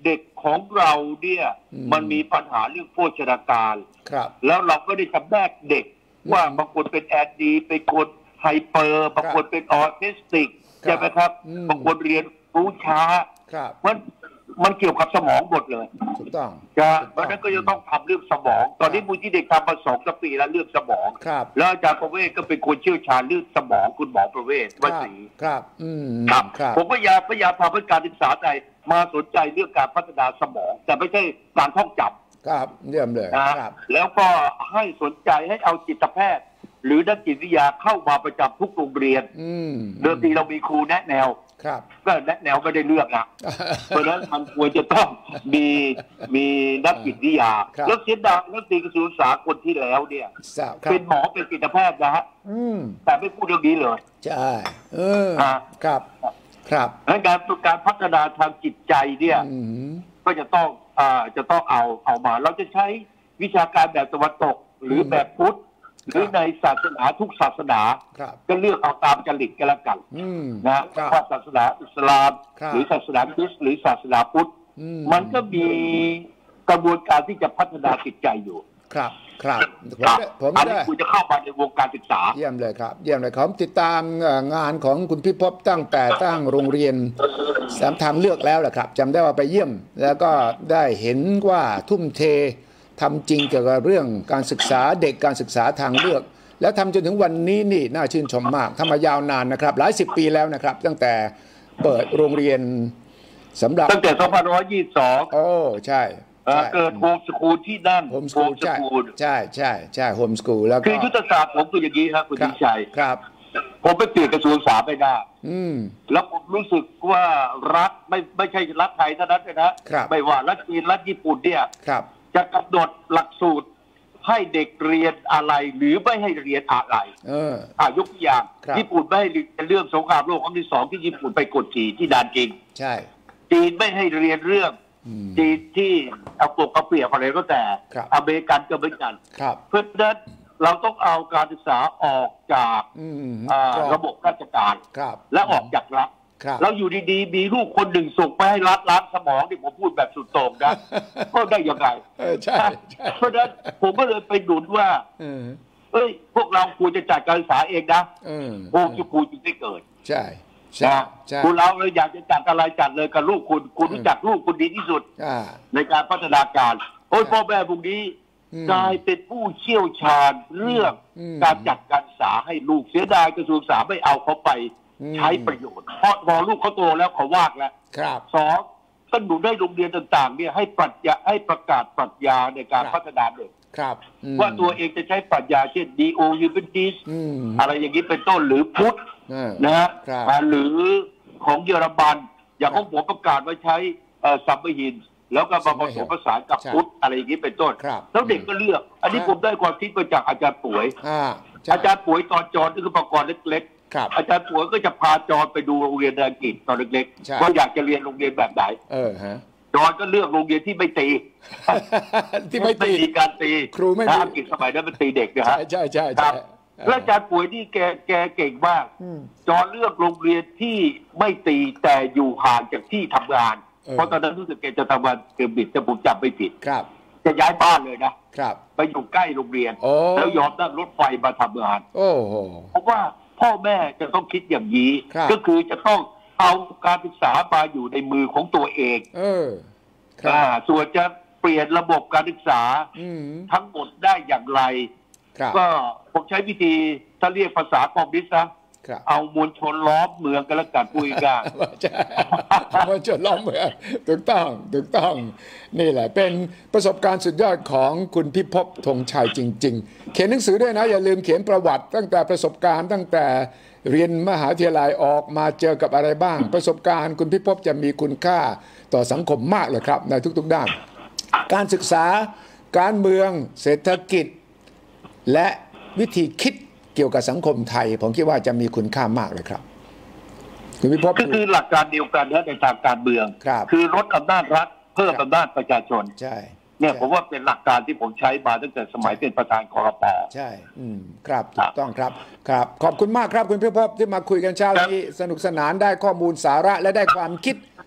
เด็กของเราเนี่ยมันมีปัญหาเรื่องโภชนาการแล้วเราก็ได้จำแนกเด็กว่าบางคนเป็นแอดดีเป็นคนไฮเปอร์บางคนเป็นออทิสติกใช่ไหมครับบางคนเรียนรู้ช้ามันมันเกี่ยวกับสมองหมดเลยถูกต้องจะเพราะนั้นก็จะต้องทำเรื่องสมองตอนนี้มูลที่เด็กทำมาสองปีแล้วเรื่องสมองแล้วอาจารย์ประเวศก็เป็นคนเชี่ยวชาญเรื่องสมองคุณหมอประเวศวสีครับอืมครับผมพยายามพยายามทำให้การศึกษาไทยมาสนใจเรื่องการพัฒนาสมองแต่ไม่ใช่การท่องจำครับเยี่ยมเลยครับแล้วก็ให้สนใจให้เอาจิตแพทย์หรือนักจิตวิทยาเข้ามาประจำทุกโรงเรียนเดิมทีเรามีครูแนะแนวก็แนะแนวไม่ได้เลือกนะเพราะฉะนั้นมันควรจะต้องมีมีนักจิตวิทยาแล้วเสียดายนักตีกระทรวงศึกษาคนที่แล้วเนี่ยเป็นหมอเป็นจิตแพทย์นะฮะแต่ไม่พูดเรื่องนี้เลยใช่เออครับครับการการพัฒนาทางจิตใจเนี่ยก็จะต้องอ่าจะต้องเอาเอามาเราจะใช้วิชาการแบบตะวันตกหรือแบบพุทธหรือในศาสนาทุกศาสนาก็เลือกเอาตามจริตกันละกันนะว่าศาสนาอิสลามหรือศาสนาคริสต์หรือศาสนาพุทธมันก็มีกระบวนการที่จะพัฒนาจิตใจอยู่ครับครับผมอันนี้คุณจะเข้ามาในวงการศึกษาเยี่ยมเลยครับเยี่ยมเลยครับติดตามงานของคุณพิภพตั้งแต่ตั้งโรงเรียนสามทางเลือกแล้วแหละครับจำได้ว่าไปเยี่ยมแล้วก็ได้เห็นว่าทุ่มเททำจริงเกี่ยวกับเรื่องการศึกษาเด็กการศึกษาทางเลือกแล้วทำจนถึงวันนี้นี่น่าชื่นชมมากทำมายาวนานนะครับหลายสิบปีแล้วนะครับตั้งแต่เปิดโรงเรียนสำหรับตั้งแต่สองพันห้าร้อยยี่สิบสองโอ้ใช่เกิดโฮมสกูลที่นั่นโฮมสกูลใช่ใช่ใช่ใช่โฮมสกูลแล้วคือยุทธศาสตร์ผมคืออย่างนี้ครับคุณดิชัยครับผมไปเปลี่ยนกระทรวงศึกษาไม่ได้แล้วผมรู้สึกว่ารัฐไม่ไม่ใช่รัฐไทยเท่านั้นนะไม่ว่ารัฐจีนรัฐญี่ปุ่นเนี่ยจะกำหนดหลักสูตรให้เด็กเรียนอะไรหรือไม่ให้เรียนอะไรเอออ่ายกตัวอย่างญี่ปุ่นไม่ให้เรียนเรื่องสงครามโลกครั้งที่สองที่ญี่ปุ่นไปกดขี่ที่ดานจิงใช่จีนไม่ให้เรียนเรื่องจีนที่เอาปกเอาเปรียบอะไรก็แต่อเมริกันก็เหมือนกันเพราะฉะนั้นเราต้องเอาการศึกษาออกจากระบบราชการและออกจากรัฐเราอยู่ดีๆมีลูกคนหนึ่งส่งไปให้รัฐล้างสมองที่ผมพูดแบบสุดโต่งนะก็ได้ยังไงใช่เพราะฉะนั้นผมก็เลยไปดุลว่าเอ้ยพวกเราควรจะจัดการศึกษาเองนะโอ้จะคูจึงได้เกิดใช่ใช่คุณเราเลยอยากจะจัดอะไรจัดเลยกับลูกคุณคุณรู้จักลูกคุณดีที่สุดในการพัฒนาการโอ้ยพ่อแม่พวกนี้กลายเป็นผู้เชี่ยวชาญเรื่องการจัดการศึกษาให้ลูกเสียดายกระทรวงศึกษาไม่เอาเขาไปใช้ประโยชน์เพราะพอลูกเขาโตแล้วเขาว่างแล้วสองสนุนให้โรงเรียนต่างๆเนี่ยให้ปรัชญาให้ประกาศปรัชญาในการพัฒนาเด็กว่าตัวเองจะใช้ปรัชญาเช่น ดี โอ Humanities อะไรอย่างนี้เป็นต้นหรือพุทธนะฮะหรือของเยอรมันอย่างของผมประกาศว่าใช้สัมมหินแล้วก็มาผสมผสานกับพุทธอะไรอย่างนี้เป็นต้นแล้วเด็กก็เลือกอันนี้ผมได้ความคิดมาจากอาจารย์ป่วยอาจารย์ป่วยตอนจอนที่คือประกอบเล็กๆอาจารย์ป่วยก็จะพาจอนไปดูโรงเรียนอังกฤษตอนเล็กๆว่าอยากจะเรียนโรงเรียนแบบไหนจอนก็เลือกโรงเรียนที่ไม่ตีที่ไม่ตีการตีครูไม่อังกฤษสมัยนั้นมันตีเด็กนะฮะใช่ใช่ใช่แล้วอาจารย์ป่วยนี่แกแกเก่งมากจอนเลือกโรงเรียนที่ไม่ตีแต่อยู่ห่างจากที่ทำงานเพราะตอนนั้นรู้สึกแกจะทำงานเกือบบิดจะผมจำไม่ผิดจะย้ายบ้านเลยนะครับไปอยู่ใกล้โรงเรียนแล้วยอมนั่งรถไฟมาทำงานโอ้โหเพราะว่าพ่อแม่จะต้องคิดอย่างนี้ก็คือจะต้องเอาการศึกษามาอยู่ในมือของตัวเองเออส่วนจะเปลี่ยนระบบการศึกษาทั้งหมดได้อย่างไรก็ผมใช้วิธีถ้าเรียกภาษาคอมมิวนิสต์นะเอามวลชนล้อมเมืองกันแล้วกันคุยกันมวลชนล้อมเมืองถูกต้องถูกต้องนี่แหละเป็นประสบการณ์สุดยอดของคุณพิภพธงชัยจริงๆเขียนหนังสือด้วยนะอย่าลืมเขียนประวัติตั้งแต่ประสบการณ์ตั้งแต่เรียนมหาวิทยาลัยออกมาเจอกับอะไรบ้างประสบการณ์คุณพิภพจะมีคุณค่าต่อสังคมมากเลยครับในทุกๆด้านการศึกษาการเมืองเศรษฐกิจและวิธีคิดเกี่ยวกับสังคมไทยผมคิดว่าจะมีคุณค่ามากเลยครับคุณพิภพก็คือหลักการเดียวกันนะในทางการเมืองคือลดอำนาจรัฐเพิ่มอำนาจประชาชนใช่เนี่ยผมว่าเป็นหลักการที่ผมใช้มาตั้งแต่สมัยเป็นประธานกรป. ใช่อืมครับถูกต้องครับครับขอบคุณมากครับคุณพิภพที่มาคุยกันเช้านี้สนุกสนานได้ข้อมูลสาระและได้ความคิด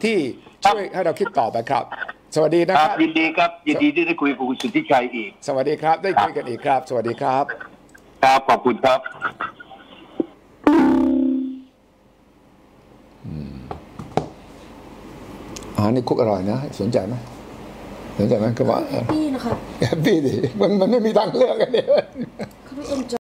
ที่ช่วยให้เราคิดต่อไปครับ สวัสดีนะคครัรับบ ยินดีครับยินดีที่ได้คุยกับคุณสุทธิชัยอีกสวัสดีครับได้คุยกันอีกครับ สวัสดีครับครับขอบคุณครับอาหารในคุกอร่อยนะสนใจไหมสนใจไหมก็ว่าแฮปปี้นะคะแฮปปี้ดิมันมันไม่มีทางเลือกกันเนี่ยเขาไม่เอ็นจ